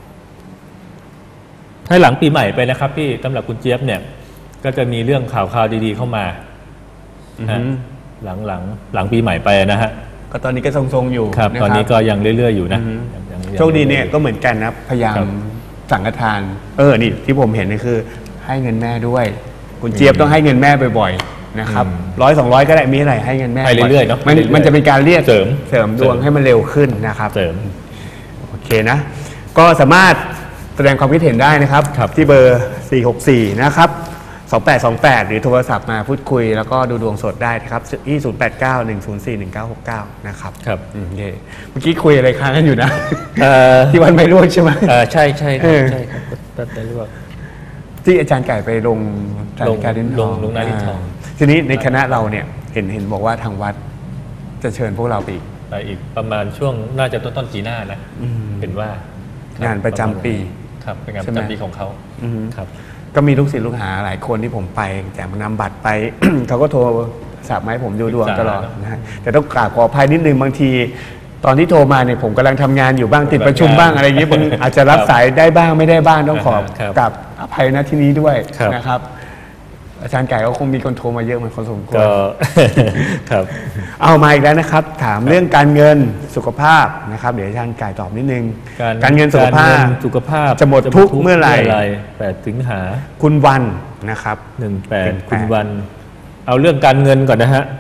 ให้หลังปีใหม่ไปนะครับพี่สำหรับคุณเจี๊ยบเนี่ย ก็จะมีเรื่องข่าวข่าวดีๆเข้ามาอือฮะหือหลังหลังหลังปีใหม่ไปนะฮะก็ตอนนี้ก็ทรงๆอยู่ครับะตอนนี้ก็ยังเรื่อยๆอยู่นะอือหือยังยังโชคดีเนี่ยก็เหมือนกันนะพยายามครับสังฆทาน เออนี่ที่ผมเห็นนี่คือ ให้เงินแม่ด้วย คุณเจี๊ยบต้องให้เงินแม่บ่อยๆนะครับร้อยสองร้อยก็ได้มีอะไรให้เงินแม่ไปเรื่อยๆเนาะมันไปเรื่อยๆมันจะเป็นการเรียกเสริมเสริมดวงเสริมให้มันเร็วขึ้นนะครับเสริมโอเคนะ ก็สามารถแสดงความคิดเห็นได้นะครับครับที่เบอร์ สี่หกสี่ นะครับ สองแปดสองแปด หรือโทรศัพท์มาพูดคุย แล้วก็ดูดวงสดได้นะครับที่ ศูนย์ แปด เก้า หนึ่ง ศูนย์ สี่ หนึ่ง เก้า หก เก้า นะครับครับอืมโอเคเมื่อกี้คุยอะไรค้างกันอยู่นะเอ่อที่วันไม่ร่วงใช่ไหมเอ่อใช่ใช่คเอรับอใช่ครับตัดแต่เรื่องที่อาจารย์ไก่ไปลงสาลริงกาลิ้นทลองงลงนาลิ้นทองาทีนี้ในคณะเราเนี่ยเห็นเห็นบอกว่าทางวัดจะเชิญพวกเราไปอีกไปอีกประมาณช่วงน่าจะต้นต้นปีหน้านะอืมเป็นว่างานประจำปีครับเป็นงานใช่ปไหมระจำปีของเขาอือฮึครับก็มีลูกศิษย์ลูกหาหลายคนที่ผมไปแจกนำบัตรไป เขาก็โทรศัพท์มาให้ผมดูดวงตลอดนะฮะแต่ต้องกราบขออภัยนิดนึงบางทีตอนที่โทรมาเนี่ยผมกำลังทำงานอยู่บ้างติดประชุมบ้างอะไรอย่างนี้ผมอาจจะรับสายได้บ้างไม่ได้บ้างต้องขอกราบอภัยณที่นี้ด้วยนะครับอาจารย์ไก่ก็คงมีคนโทรมาเยอะเหมือนคนสมควรครับเอามาอีกแล้วนะครับถามเรื่องการเงินสุขภาพนะครับเดี๋ยวอาจารย์ไก่ตอบนิดนึงการเงินสุขภาพสุขภาพจะหมดทุกเมื่อไหร่แปดสิงหาคุณวันนะครับหนึ่งแปดคุณวันเอาเรื่องการเงินก่อนนะฮะ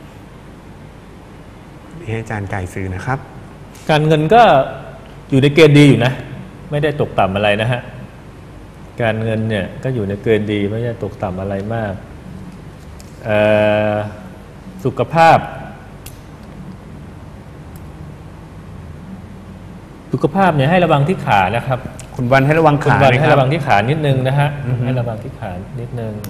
ให้อาจารย์ไก่ซื้อนะครับการเงินก็อยู่ในเกณฑ์ดีอยู่นะไม่ได้ตกต่ำอะไรนะฮะการเงินเนี่ยก็อยู่ในเกณฑ์ดีไม่ได้ตกต่ำอะไรมากสุขภาพสุขภาพเนี่ยให้ระวังที่ขานะครับคุณวันให้ระวังขาคุณวันให้ระวังที่ขานิดนึงนะฮะให้ระวังที่ขานิดนึง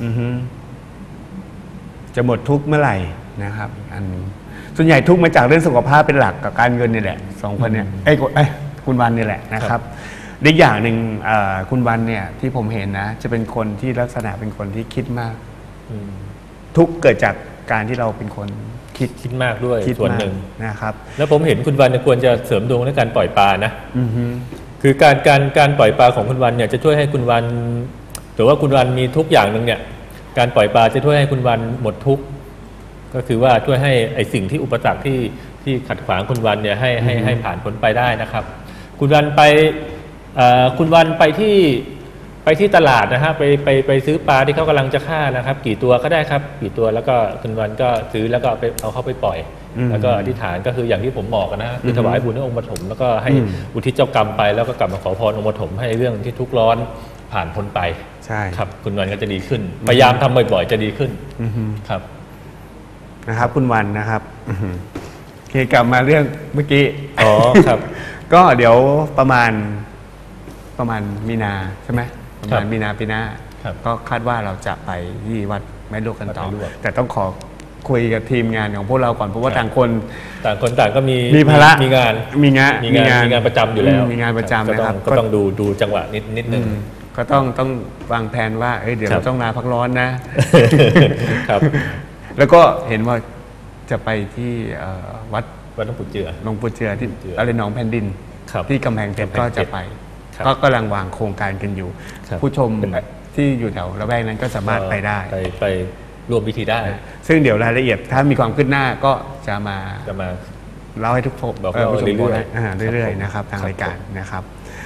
จะหมดทุกเมื่อไหร่นะครับอันนี้ส่วนใหญ่ทุกมาจากเรื่องสุขภาพเป็นหลักกับการเงินนี่แหละสองคนเนี่ยไอ้ไอ้คุณวันนี่แหละนะครับอีกอย่างหนึ่งคุณวันเนี่ยที่ผมเห็นนะจะเป็นคนที่ลักษณะเป็นคนที่คิดมากทุกเกิดจากการที่เราเป็นคนคิดคิดมากด้วยส่วนหนึ่งนะครับแล้วผมเห็นคุณวันควรจะเสริมดวงด้วยการปล่อยปลานะคือการการการปล่อยปลาของคุณวันเนี่ยจะช่วยให้คุณวันถือว่าคุณวันมีทุกอย่างหนึ่งเนี่ยการปล่อยปลาจะช่วยให้คุณวันหมดทุกก็คือว่าช่วยให้ไอสิ่งที่อุปสรรคที่ที่ขัดขวางคุณวันเนี่ยให้ให้ให้ผ่านพ้นไปได้นะครับคุณวันไปคุณวันไปที่ไปที่ตลาดนะฮะไปไปไปซื้อปลาที่เขากำลังจะฆ่านะครับกี่ตัวก็ได้ครับกี่ตัวแล้วก็คุณวันก็ซื้อแล้วก็ไปเอาเข้าไปปล่อยแล้วก็อธิษฐานก็คืออย่างที่ผมบอกนะคือถวายบุญให้องค์ปฐมแล้วก็ให้อุทิศเจ้ากรรมไปแล้วก็กลับมาขอพรองค์ปฐมให้เรื่องที่ทุกข์ร้อนผ่านพ้นไปใช่ครับคุณวันก็จะดีขึ้นพยายามทำบ่อยๆจะดีขึ้นครับนะครับคุณวันนะครับโอเคกลับมาเรื่องเมื่อกี้อ๋อครับก็เดี๋ยวประมาณประมาณมีนาใช่ไหมประมาณมีนาปีหน้าก็คาดว่าเราจะไปที่วัดแม่ลูกกันต่อแต่ต้องขอคุยกับทีมงานของพวกเราก่อนเพราะว่าต่างคนต่างคนต่างก็มีมีภาระมีงานมีงานมีงานมีงานประจำอยู่แล้วมีงานประจำนะครับก็ต้องดูดูจังหวะนิดนิดนึงก็ต้องต้องวางแผนว่าเดี๋ยวเราต้องลาพักร้อนนะครับแล้วก็เห็นว่าจะไปที่วัดวัดหลวงปู่เจือหลวงปู่เจือที่อะไรหนองแผ่นดินที่กำแพงเพชรก็จะไปก็กำลังวางโครงการกันอยู่ผู้ชมที่อยู่แถวละแวกนั้นก็สามารถไปได้ไปไปร่วมพิธีได้ซึ่งเดี๋ยวรายละเอียดถ้ามีความคืบหน้าก็จะมาจะมาเล่าให้ทุกคนผู้ชมเรื่อยๆเรื่อยๆนะครับทางรายการนะครับ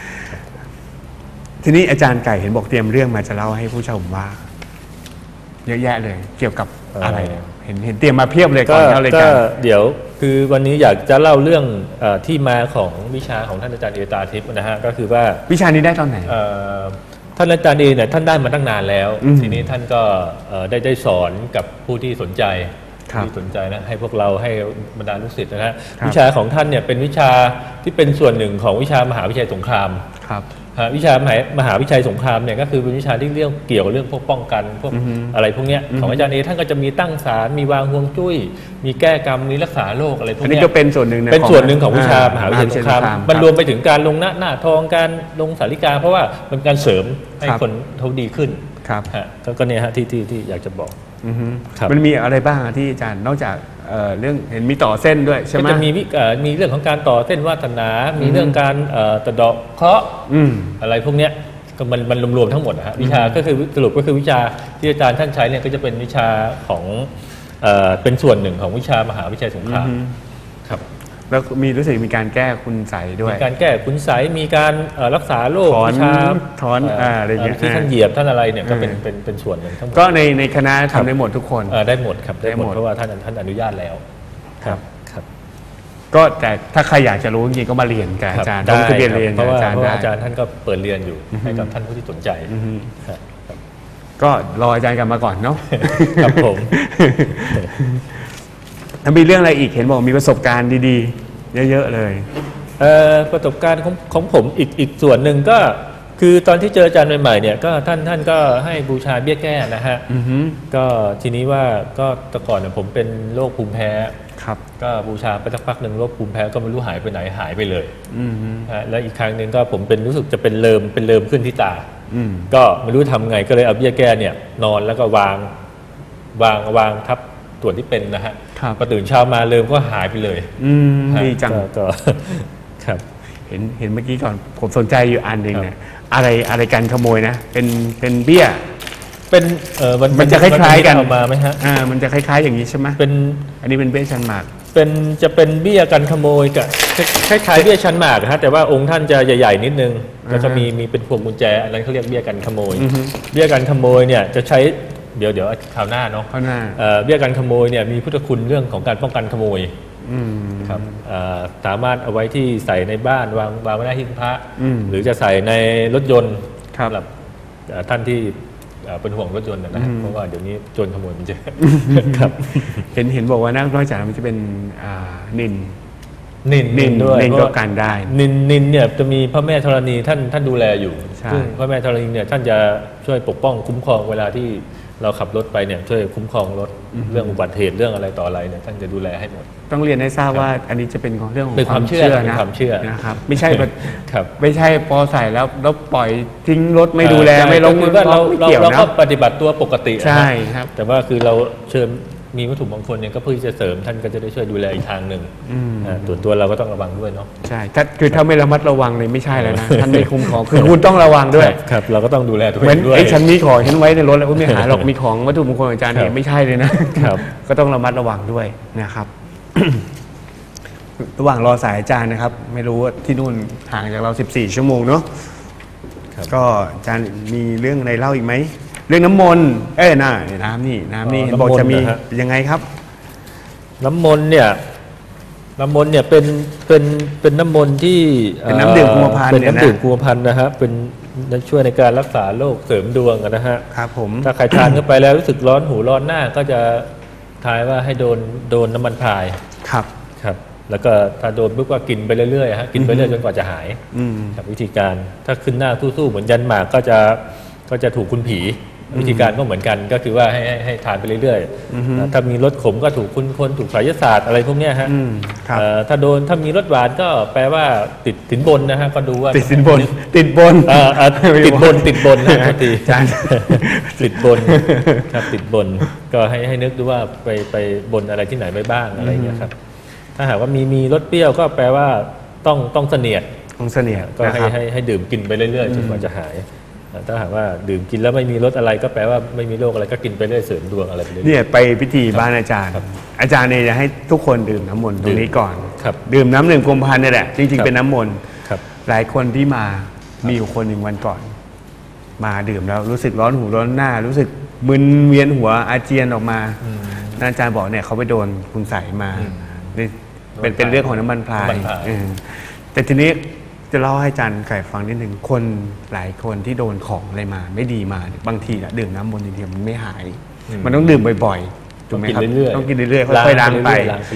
ทีนี้อาจารย์ไก่เห็นบอกเตรียมเรื่องมาจะเล่าให้ผู้ชมว่าเยอะแยะเลยเกี่ยวกับอะไรเห็นเห็นเตรียมมาเพียบเลยก่อนเข้ารายการเดี๋ยวคือวันนี้อยากจะเล่าเรื่องที่มาของวิชาของท่านอาจารย์เอตาทิพย์นะฮะก็คือว่าวิชานี้ได้ตอนไหนท่านอาจารย์เอเนี่ยท่านได้มาตั้งนานแล้วทีนี้ท่านก็ได้ได้สอนกับผู้ที่สนใจที่สนใจนะให้พวกเราให้บรรดาลูกศิษย์นะฮะวิชาของท่านเนี่ยเป็นวิชาที่เป็นส่วนหนึ่งของวิชามหาวิทยาลัยสงครามครับวิชามหามหาวิทยาลัยสงครามเนี่ยก็คือเป็นวิชาที่เรื่องเกี่ยวกับเรื่องพวกป้องกันพวกอะไรพวกนี้ของอาจารย์เอท่านก็จะมีตั้งศาลมีวางฮวงจุ้ยมีแก้กรรมมีรักษาโรคอะไรพวกนี้อันนี้ก็เป็นส่วนหนึ่งเป็นส่วนหนึ่งของวิชามหาวิทยาลัยสงครามมันรวมไปถึงการลงหน้าหน้าทองการลงสาริกาเพราะว่าเป็นการเสริมให้คนเขาดีขึ้นครับฮะก็เนี่ยฮะที่ที่ที่อยากจะบอกมันมีอะไรบ้างที่อาจารย์นอกจากเรื่องเห็นมีต่อเส้นด้วยใช่ไหมก็จะมีมีเรื่องของการต่อเส้นวาสนามีเรื่องการตะเดาะเคราะห์อะไรพวกเนี้ยก็มันมันรวมๆทั้งหมดนะฮะวิชาก็คือสรุปก็คือวิชาที่อาจารย์ท่านใช้เนี่ยก็จะเป็นวิชาของเป็นส่วนหนึ่งของวิชามหาวิทยาลัยสงครามครับแล้วมีรู้สึกมีการแก้คุณไสด้วยมีการแก้คุณไสมีการรักษาโรควิชาถอนอะไรอย่างเงี้ยที่ท่านเหยียบท่านอะไรเนี่ยก็เป็นเป็นเป็นส่วนหนึ่งทั้งหมดก็ในในคณะทำได้หมดทุกคนได้หมดครับได้หมดเพราะว่าท่านท่านอนุญาตแล้วครับครับก็แต่ถ้าใครอยากจะรู้จริงๆก็มาเรียนกับอาจารย์ต้องเรียนเรียนเพราะว่าอาจารย์ท่านก็เปิดเรียนอยู่ให้กับท่านผู้ที่สนใจก็รออาจารย์กันมาก่อนเนาะครับผมแล้วมีเรื่องอะไรอีกเห็นบอกมีประสบการณ์ดีๆเยอะๆเลยประสบการณ์ของของผมอีกอีกส่วนหนึ่งก็คือตอนที่เจออาจารย์ใหม่ๆเนี่ยก็ท่านท่านก็ให้บูชาเบี้ยแก้นะฮะก็ทีนี้ว่าก็แต่ก่อนเนี่ยผมเป็นโรคภูมิแพ้ครับก็บูชาไปสักพักหนึ่งโรคภูมิแพ้ก็ไม่รู้หายไปไหนหายไปเลยแล้วอีกครั้งหนึ่งก็ผมเป็นรู้สึกจะเป็นเลิมเป็นเลิมขึ้นที่ตาก็ไม่รู้ทำไงก็เลยเอาเบี้ยแก้เนี่ยนอนแล้วก็วางวางวางทับส่วนที่เป็นนะฮะพอตื่นเช้ามาเริ่มก็หายไปเลยดีจังก็ครับเห็นเห็นเมื่อกี้ก่อนผมสนใจอยู่อันหนึ่งเนี่ยอะไรอะไรกันขโมยนะเป็นเป็นเบี้ยเป็นเออมันจะคล้ายๆกันออกมาไหมฮะอ่ามันจะคล้ายๆอย่างนี้ใช่ไหมเป็นอันนี้เป็นเบี้ยชั้นหมากเป็นจะเป็นเบี้ยกันขโมยกับคล้ายๆเบี้ยชั้นหมากฮะแต่ว่าองค์ท่านจะใหญ่ๆนิดนึงแล้วก็มีมีเป็นพวงกุญแจอันนั้นเขาเรียกเบี้ยกันขโมยเบี้ยกันขโมยเนี่ยจะใช้เดี๋ยวเดี๋ยวคราวหน้าเนาะคราวหน้าเบี้ยกันขโมยเนี่ยมีพุทธคุณเรื่องของการป้องกันขโมยครับสามารถเอาไว้ที่ใส่ในบ้านวางวางไว้ในหิ้งพระหรือจะใส่ในรถยนต์สำหรับท่านที่เป็นห่วงรถยนต์นะเพราะว่าเดี๋ยวนี้โจรขโมยมันเยอะครับเห็นเห็นบอกว่านอกจากมันจะเป็นนินนินนินด้วยนินก็การได้นินนินเนี่ยจะมีพระแม่ธรณีท่านท่านดูแลอยู่ซึ่งพระแม่ธรณีเนี่ยท่านจะช่วยปกป้องคุ้มครองเวลาที่เราขับรถไปเนี่ยช่วยคุ้มครองรถเรื่องอุบัติเหตุเรื่องอะไรต่ออะไรเนี่ยท่านจะดูแลให้หมดต้องเรียนให้ทราบว่าอันนี้จะเป็นของเรื่องของความเชื่อนะความเชื่อนะครับไม่ใช่ไม่ใช่พอใส่แล้วแล้วปล่อยทิ้งรถไม่ดูแลไม่ลงมือเราเราก็ปฏิบัติตัวปกติใช่ครับแต่ว่าคือเราเชิญมีวัตถุมงคลเนี่ยก็เพื่อจะเสริมท่านก็จะได้ช่วยดูแลอีกทางหนึ่งตัวตัวเราก็ต้องระวังด้วยเนาะใช่ถ้าคือถ้าไม่ระมัดระวังเลยไม่ใช่แล้วนะท่านไม่คุ้มของคือคุณต้องระวังด้วยครับเราก็ต้องดูแลตัวเองด้วยไอ้ฉันมีของฉันไว้ในรถแล้วไม่หายหรอกมีของวัตถุมงคลอาจารย์เนี่ยไม่ใช่เลยนะครับก็ต้องระมัดระวังด้วยนะครับระหว่างรอสายอาจารย์นะครับไม่รู้ว่าที่นู่นห่างจากเราสิบสี่ชั่วโมงเนาะก็อาจารย์มีเรื่องอะไรเล่าอีกไหมเรื่องน้ำมนต์เอ้ยน่าน้ำนี่น้ำนี่บอกจะมียังไงครับน้ำมนต์เนี่ยน้ำมนต์เนี่ยเป็นเป็นเป็นน้ำมนต์ที่เป็นน้ำดื่มกุมภาพันธ์เป็นน้ำดื่มกุมภาพันธ์นะฮะเป็นช่วยในการรักษาโรคเสริมดวงนะฮะครับผมถ้าใครทานเข้าไปแล้วรู้สึกร้อนหูร้อนหน้าก็จะทายว่าให้โดนโดนน้ำมันพรายครับครับแล้วก็ถ้าโดนปุ๊บก็กินไปเรื่อยๆฮะกินไปเรื่อยจนกว่าจะหายครับวิธีการถ้าขึ้นหน้าสู้ๆเหมือนยันหมากก็จะก็จะถูกคุณผีวิธีการก็เหมือนกันก็คือว่าให้ให้ให้ทานไปเรื่อยๆถ้ามีรสขมก็ถูกคุณคนถูกไสยศาสตร์อะไรพวกนี้ฮะถ้าโดนถ้ามีรสหวานก็แปลว่าติดสินบนนะฮะก็ดูว่าติดสินบนติดบนติดบนติดบนนะทีติดบนครับติดบนก็ให้ให้นึกดูว่าไปไปบนอะไรที่ไหนไว้บ้างอะไรอย่างเงี้ยครับถ้าหากว่ามีมีรสเปรี้ยวก็แปลว่าต้องต้องเสนียดต้องเสนียดก็ให้ให้ให้ดื่มกินไปเรื่อยๆจนกว่าจะหายถ้าหากว่าดื่มกินแล้วไม่มีรสอะไรก็แปลว่าไม่มีโรคอะไรก็กินไปเรื่อยเสริมดวงอะไรไปเรื่อยเนี่ยไปพิธีบ้านอาจารย์อาจารย์เนี่ยจะให้ทุกคนดื่มน้ำมนต์ตรงนี้ก่อนดื่มน้ำหนึ่งกุมภาพันธ์นี่แหละจริงๆเป็นน้ำมนต์หลายคนที่มามีอยู่คนหนึ่งวันก่อนมาดื่มแล้วรู้สึกร้อนหูร้อนหน้ารู้สึกมึนเวียนหัวอาเจียนออกมาอาจารย์บอกเนี่ยเขาไปโดนคุณใส่มาเป็นเป็นเรื่องของน้ำมันพรายแต่ทีนี้จะเล่าให้อาจารย์ไก่ฟังนิดหนึ่งคนหลายคนที่โดนของอะไรมาไม่ดีมาบางทีอะดื่มน้ำมนต์อย่างเดียวมันไม่หายมันต้องดื่มบ่อยๆถูกไหมครับต้องกินเรื่อยๆค่อยๆล้างไป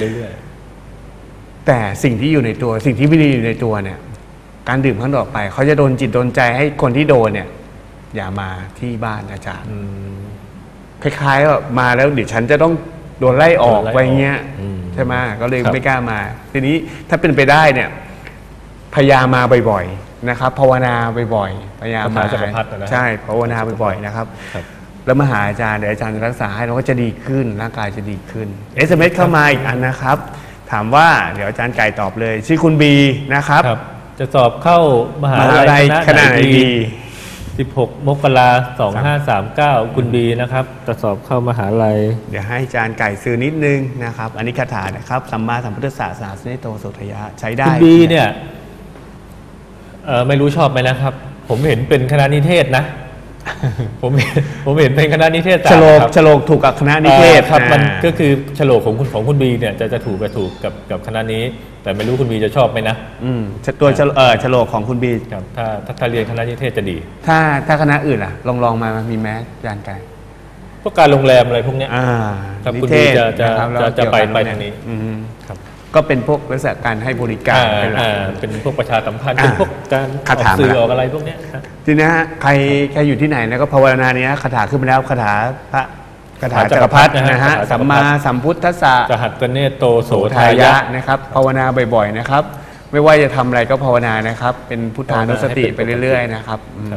แต่สิ่งที่อยู่ในตัวสิ่งที่ไม่ดีอยู่ในตัวเนี่ยการดื่มครั้งต่อไปเขาจะโดนจิตโดนใจให้คนที่โดนเนี่ยอย่ามาที่บ้านอาจารย์คล้ายๆว่ามาแล้วเดี๋ยวฉันจะต้องโดนไล่ออกไปเงี้ยใช่ไหมก็เลยไม่กล้ามาทีนี้ถ้าเป็นไปได้เนี่ยพยายามมาบ่อยๆนะครับภาวนาบ่อยๆพยายามมาใช่ภาวนาบ่อยๆนะครับแล้วมาหาอาจารย์เดี๋ยวอาจารย์จะรักษาให้เราก็จะดีขึ้นร่างกายจะดีขึ้น เอส เอ็ม เอส เข้ามาอีกอันนะครับถามว่าเดี๋ยวอาจารย์ไก่ตอบเลยชื่อคุณบีนะครับจะสอบเข้ามหาวิทยาลัยคณะไหนดีสิบหกมกราคมสองพันห้าร้อยสามสิบเก้าคุณบีนะครับจะสอบเข้ามหาลัยเดี๋ยวให้อาจารย์ไก่ซื้อนิดนึงนะครับอันนี้คาถานะครับสัมมาสัมพุทธัสสะสาสนิโตโสทยะใช้ได้คุณบีเนี่ยเออไม่รู้ชอบไหมนะครับผมเห็นเป็นคณะนิเทศนะผมผมเห็นเป็นคณะนิเทศฉลกฉลกถูกกับคณะนิเทศครับมันก็คือฉลกของคุณของคุณบีเนี่ยจะจะถูกกับถูกกับกับคณะนี้แต่ไม่รู้คุณบีจะชอบไหมนะอืมตัวเออฉลกของคุณบีครับถ้าถ้าถ้าเรียนคณะนิเทศจะดีถ้าถ้าคณะอื่นล่ะลองลองมามีแม้ยานไกลพวกการโรงแรมอะไรพวกเนี้ยครับคุณบีจะจะจะไปไปทางนี้ครับก็เป็นพวกลักษณะการให้บริการเป็นพวกประชาสัมพันธ์เป็นพวกการออกสื่อออกอะไรพวกนี้ทีนี้ใครใครอยู่ที่ไหนนะก็ภาวนาเนี้ยคาถาขึ้นมาแล้วคาถาพระคาถาจักรพรรดินะฮะสัมมาสัมพุทธัสสะจหัตตเนโตโสทายะนะครับภาวนาบ่อยๆนะครับไม่ว่าจะทำอะไรก็ภาวนานะครับเป็นพุทธานุสติไปเรื่อยๆนะครับ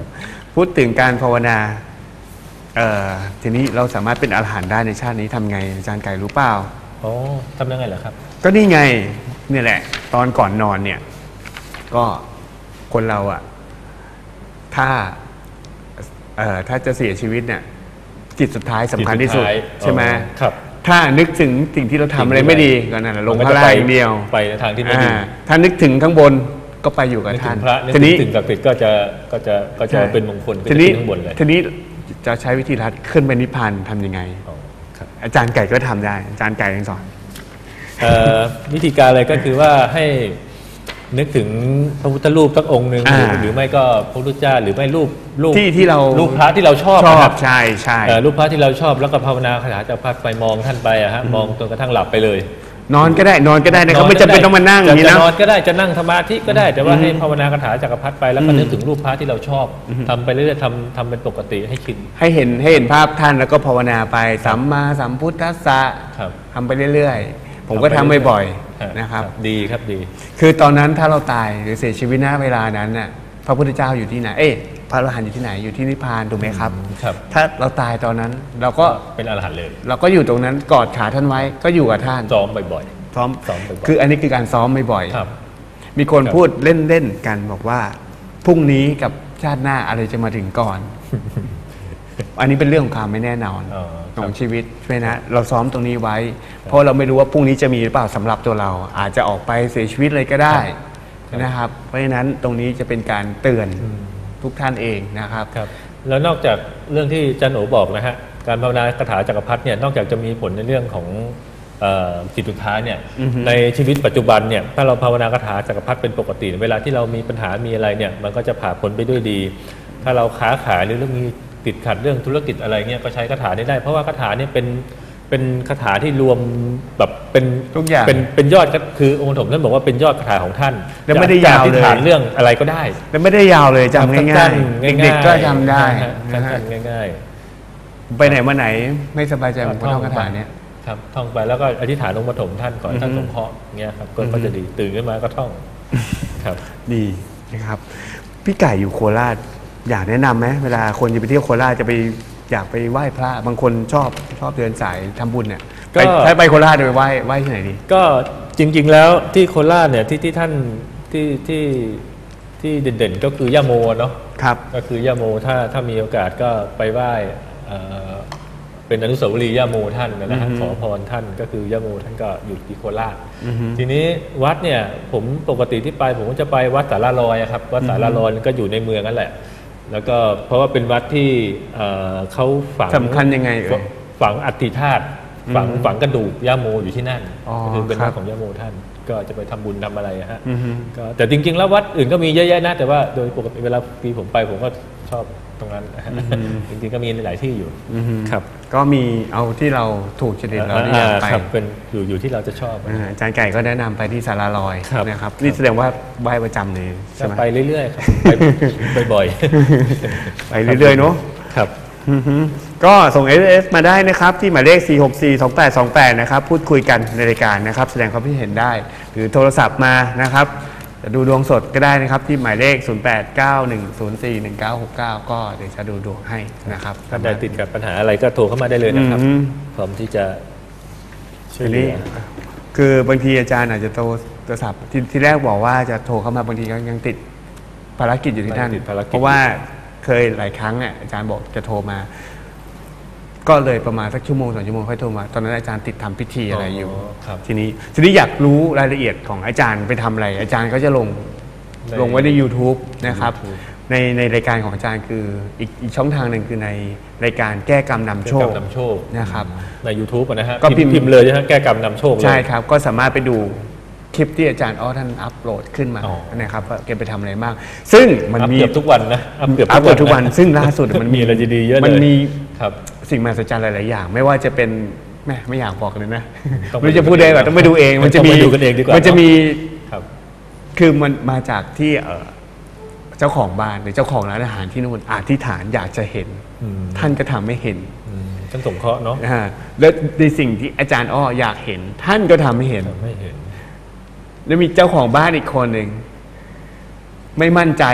พูดถึงการภาวนาเอ่อทีนี้เราสามารถเป็นอรหันต์ได้ในชาตินี้ทำไงอาจารย์ไก่รู้เปล่าอ๋อทำยังไงเหรอครับก็นี่ไงนี่แหละตอนก่อนนอนเนี่ยก็คนเราอะถ้าเอ่อถ้าจะเสียชีวิตเนี่ยจิตสุดท้ายสำคัญที่สุดใช่ไหมครับถ้านึกถึงสิ่งที่เราทำอะไรไม่ดีก็นั่นแหละลงข้างล่างอย่างเดียวไปในทางที่ไม่ดีถ้านึกถึงข้างบนก็ไปอยู่กับท่านทีนี้ถึงกับติดก็จะก็จะก็จะเป็นมงคลทีนี้ข้างบนเลยทีนี้จะใช้วิธีรัดขึ้นไปนิพพานทำยังไงอาจารย์ไก่ก็ทำได้อาจารย์ไก่ยังสอนวิธีการอะไรก็คือว่าให้นึกถึงพระพุทธรูปสักองค์หนึ่งหรือไม่ก็พระพุทธเจ้าหรือไม่รูปรูปที่ที่เรารูปพระที่เราชอบชอบใช่ใช่รูปพระที่เราชอบแล้วก็ภาวนาคาถาจะพัดไปมองท่านไปอะฮะมองจนกระทั่งหลับไปเลยนอนก็ได้นอนก็ได้นะครับไม่จำเป็นต้องมานั่งจะนอนก็ได้จะนั่งสมาธิก็ได้แต่ว่าให้ภาวนาคาถาจักรพรรดิไปแล้วก็นึกถึงรูปพระที่เราชอบทำไปเรื่อยๆทำทำเป็นปกติให้ชินให้เห็นให้เห็นภาพท่านแล้วก็ภาวนาไปสัมมาสัมพุทธัสสะทำไปเรื่อยๆผมก็ทำบ่อยๆนะครับดีครับดีคือตอนนั้นถ้าเราตายหรือเสียชีวิตณเวลานั้นน่ะพระพุทธเจ้าอยู่ที่ไหนเอ๊ะพระอรหันต์อยู่ที่ไหนอยู่ที่นิพพานถูกไหมครับครับถ้าเราตายตอนนั้นเราก็เป็นอรหันต์เลยเราก็อยู่ตรงนั้นกอดขาท่านไว้ก็อยู่กับท่านซ้อมบ่อยๆซ้อมซ้อมบ่อยๆคืออันนี้คือการซ้อมบ่อยๆมีคนพูดเล่นๆกันบอกว่าพรุ่งนี้กับชาติหน้าอะไรจะมาถึงก่อน อันนี้เป็นเรื่องของความไม่แน่นอนของชีวิตใช่ไหมนะเราซ้อมตรงนี้ไว้เพราะเราไม่รู้ว่าพรุ่งนี้จะมีหรือเปล่าสำหรับตัวเราอาจจะออกไปเสียชีวิตเลยก็ได้นะครับเพราะฉะนั้นตรงนี้จะเป็นการเตือนทุกท่านเองนะครับครับแล้วนอกจากเรื่องที่จันโอบอกนะฮะการภาวนาคาถาจักรพรรดิเนี่ยนอกจากจะมีผลในเรื่องของจิตสุดท้ายเนี่ยในชีวิตปัจจุบันเนี่ยถ้าเราภาวนาคาถาจักรพรรดิเป็นปกติเวลาที่เรามีปัญหามีอะไรเนี่ยมันก็จะผ่าพ้นไปด้วยดีถ้าเราค้าขายหรือเรื่องมีติดขัดเรื่องธุรกิจอะไรเงี้ยก็ใช้คาถานี้ได้เพราะว่าคาถาเนี่ยเป็นเป็นคาถาที่รวมแบบเป็นทุกอย่างเป็นเป็นยอดคือองค์ปฐมท่านบอกว่าเป็นยอดคาถาของท่านแล้วไม่ได้ยาวเลยเรื่องอะไรก็ได้แล้วไม่ได้ยาวเลยจำง่ายๆเด็กๆก็จำได้ง่ายๆไปไหนมาไหนไม่สบายใจผมก็ท่องคาถาเนี้ยครับท่องไปแล้วก็อธิษฐานองค์ปฐมท่านก่อนท่านสงเคราะห์เงี้ยครับก็จะดีตื่นขึ้นมาก็ท่องครับดีนะครับพี่ไก่อยู่โคราชอยากแนะนำไหมเวลาคนจะไปเที่ยวโคราชจะไปอยากไปไหว้พระบางคนชอบชอบเดินสายทำบุญเนี่ยถ้าไปโคราชไปไหว้ไหว้ที่ไหนดีก็จริงๆแล้วที่โคราชเนี่ยที่ที่ท่านที่ที่ที่เด่นๆก็คือย่าโมเนาะครับก็คือย่าโมถ้าถ้ามีโอกาสก็ไปไหว้เป็นอนุสาวรีย์ย่าโมท่านนะฮะขอพรท่านก็คือย่าโมท่านก็อยู่ที่โคราชทีนี้วัดเนี่ยผมปกติที่ไปผมก็จะไปวัดสาราลอยครับวัดสาราลอยก็อยู่ในเมืองนั่นแหละแล้วก็เพราะว่าเป็นวัดที่เขาฝังสำคัญยังไงฝังอัฐิธาตุฝังฝังกระดูกย่าโมอยู่ที่นั่นคือเป็นวัดของย่าโมท่านก็จะไปทำบุญทำอะไรฮะก็แต่จริงๆแล้ววัดอื่นก็มีเยอะแยะนะแต่ว่าโดยปกติเวลาปีผมไปผมก็ชอบตรงนั้นจริงๆก็มีหลายที่อยู่ครับก็มีเอาที่เราถูกจริตเราที่อยากไปเป็นอยู่อยู่ที่เราจะชอบอาจารย์ไก่ก็แนะนำไปที่ศาลาลอยนะครับนี่แสดงว่าไหว้ประจำเลยใช่ไหมไปเรื่อยๆครับไปบ่อยๆไปเรื่อยๆเนาะครับก็ส่ง เอส เอ็ม เอส มาได้นะครับที่หมายเลขสี่ หก สี่ สอง แปด สอง แปดนะครับพูดคุยกันในรายการนะครับแสดงความคิดเห็นได้หรือโทรศัพท์มานะครับจะดูดวงสดก็ได้นะครับที่หมายเลขศูนย์ แปด เก้า หนึ่ง ศูนย์ สี่ หนึ่ง เก้า หก เก้าก็เดี๋ยวจะดูดวงให้นะครับถ้าได้ติดกับปัญหาอะไรก็โทรเข้ามาได้เลยนะครับพร้อมที่จะช่วยเหลือคือบางทีอาจารย์อาจจะโทรโทรศัพท์ที่ที่แรกบอกว่าจะโทรเข้ามาบางทีก็ยังติดภารกิจอยู่ที่ท่านเพราะว่าเคยหลายครั้งเนี่ยอาจารย์บอกจะโทรมาก็เลยประมาณสักชั่วโมงสองชั่วโมงค่อยโทรมาตอนนั้นอาจารย์ติดทำพิธีอะไรอยู่ทีนี้ทีนี้อยากรู้รายละเอียดของอาจารย์ไปทำอะไรอาจารย์ก็จะลงลงไว้ใน YouTube นะครับในในรายการของอาจารย์คืออีกอีกช่องทางหนึ่งคือในรายการแก้กรรมนำโชคนะครับใน YouTube นะฮะก็พิมพ์เลยใช่ไหมแก้กรรมนำโชคใช่ครับก็สามารถไปดูคลิปที่อาจารย์อ้อท่านอัปโหลดขึ้นมานะครับว่าแกไปทำอะไรบ้างซึ่งมันมีเกือบทุกวันนะอัปเกือบทุกวันซึ่งล่าสุดมันมีอะไรดีๆเยอะเลยมันมีสิ่งมหัศจรรย์หลายๆอย่างไม่ว่าจะเป็นแม่ไม่อยากบอกเลยนะไม่รู้จะพูดได้หรอต้องไปดูเองมันจะมีมันจะมีคือมันมาจากที่เจ้าของบ้านหรือเจ้าของร้านอาหารที่นู่นอธิษฐานอยากจะเห็นท่านก็ทำให้เห็นท่านสงเคราะห์เนาะแล้วในสิ่งที่อาจารย์อ้ออยากเห็นท่านก็ทำให้เห็นไม่เห็นแล้วมีเจ้าของบ้านอีกคนหนึ่งไม่มั่นใจ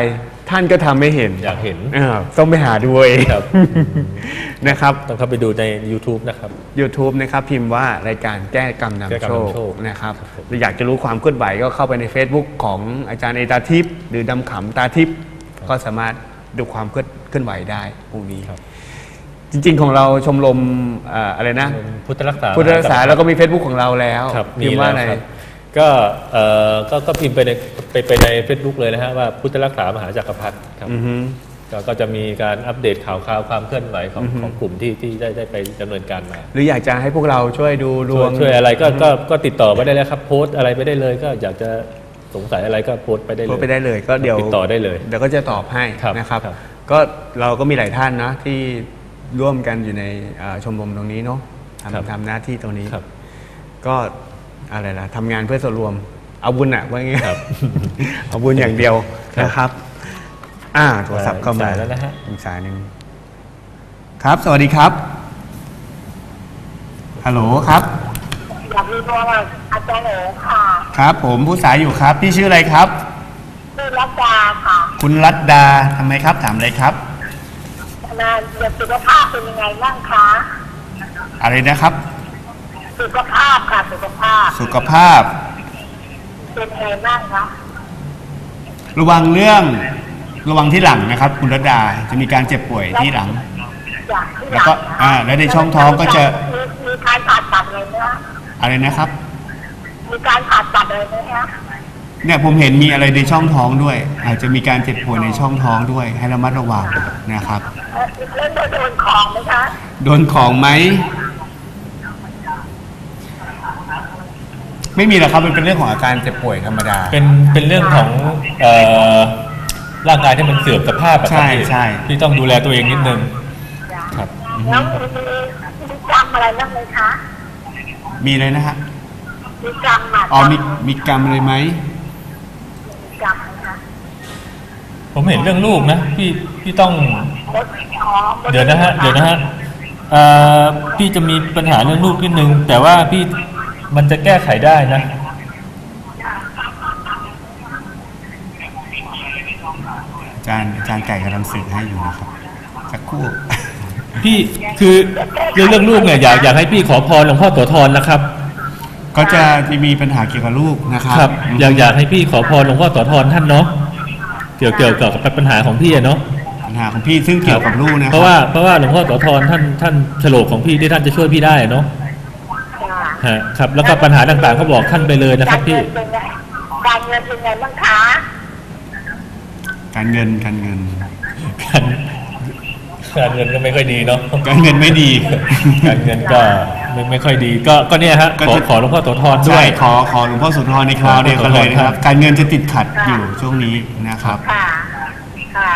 ท่านก็ทำไม่เห็นอยากเห็นต้องไปหาดูเองนะครับต้องเข้าไปดูใน YouTube นะครับ YouTube นะครับพิมพ์ว่ารายการแก้กรรมนำโชคนะครับหรืออยากจะรู้ความเคลื่อนไหวก็เข้าไปใน Facebook ของอาจารย์เอตาทิพย์หรือดำขำตาทิพย์ก็สามารถดูความเคลื่อนไหวได้พวกนี้จริงๆของเราชมรมอะไรนะพุทธรักษาพุทธรักษาแล้วก็มี Facebook ของเราแล้วพิมพ์ว่าอะไรก็ก็พิมพ์ไปในไปไปใน Facebook เลยนะฮะว่าพุทธรักษามหาจักรพรรดิครับก็จะมีการอัปเดตข่าวข่าวความเคลื่อนไหวของของกลุ่มที่ที่ได้ได้ไปดำเนินการมาหรืออยากจะให้พวกเราช่วยดูดวงช่วยอะไรก็ก็ก็ติดต่อไปได้แล้วครับโพสอะไรไปได้เลยก็อยากจะสงสัยอะไรก็โพสไปได้เลยโพสไปได้เลยก็เดี๋ยวติดต่อได้เลยเดี๋ยวก็จะตอบให้นะครับก็เราก็มีหลายท่านนะที่ร่วมกันอยู่ในชมรมตรงนี้เนาะทำทำหน้าที่ตรงนี้ก็อะไรล่ะทำงานเพื่อส่วนรวมเอาบุญอะว่างี้เอาบุญอย่างเดียวนะครับอ่าโทรศัพท์เข้ามาแล้วนะฮะอีกสายหนึ่งครับสวัสดีครับฮัลโหลครับอยากมีตัวอาจารย์เหรอค่ะครับผมผู้สายอยู่ครับพี่ชื่ออะไรครับชื่อรัตดาค่ะคุณรัตดาทำไมครับถามอะไรครับนาเดี๋ยวสุขภาพเป็นยังไงบ้างคะอะไรนะครับสุขภาพค่ะสุขภาพสุขภาพเป็นไงบ้างคะระวังเรื่องระวังที่หลังนะครับคุณรัตดาจะมีการเจ็บป่วยที่หลังแล้วก็อ่าแล้วในช่องท้องก็จะมีการผ่าตัดอะไรไหมคะอะไรนะครับมีการผ่าตัดอะไรไหมคะเนี่ยผมเห็นมีอะไรในช่องท้องด้วยอาจจะมีการเจ็บป่วยในช่องท้องด้วยให้ระมัดระวังนะครับเล่นโดนของไหมคะโดนของไหมไม่มีหรอกครับมันเป็นเรื่องของอาการเจ็บป่วยธรรมดาเป็นเป็นเรื่องของเอ่อร่างกายที่มันเสื่อมสภาพแบบใช่ใช่ที่ต้องดูแลตัวเองนิดนึงครับแล้วมีมีกรรมอะไรบ้างไหมคะมีอะไรนะฮะมีกรรมอ๋อมีมีกรรมอะไรไหมมีกรรมไหมคะผมเห็นเรื่องลูกนะพี่พี่ต้องเดี๋ยวนะฮะเดี๋ยวนะฮะพี่จะมีปัญหาเรื่องลูกนิดนึงแต่ว่าพี่มันจะแก้ไขได้นะอาจารย์อาจารย์ไก่กำลังสื่อให้อยู่นะครับสักครู่พี่คือเรื่องเรื่องลูกเนี่ยอยากอยากให้พี่ขอพรหลวงพ่อโสธรนะครับก็จะมีปัญหาเกี่ยวกับลูกนะครับครับอยากอยากให้พี่ขอพรหลวงพ่อโสธรท่านเนาะเกี่ยวเกี่ยวกับปัญหาของพี่เนาะปัญหาของพี่ซึ่งเกี่ยวกับลูกนะเพราะว่าเพราะว่าหลวงพ่อโสธรท่านท่านโฉลกของพี่ที่ท่านจะช่วยพี่ได้เนาะฮะครับแล้วก็ปัญหาต่างๆเขาบอกท่านไปเลยนะครับพี่การเงินเป็นไงบ้างคะการเงินการเงินการการเงินก็ไม่ค่อยดีเนาะการเงินไม่ดีการเงินก็ไม่ไม่ค่อยดีก็ก็เนี่ยฮะขอขอหลวงพ่อโสธรด้วยขอขอหลวงพ่อโสธรในคราวเดียวกันเลยนะครับการเงินจะติดขัดอยู่ช่วงนี้นะครับค่ะค่ะ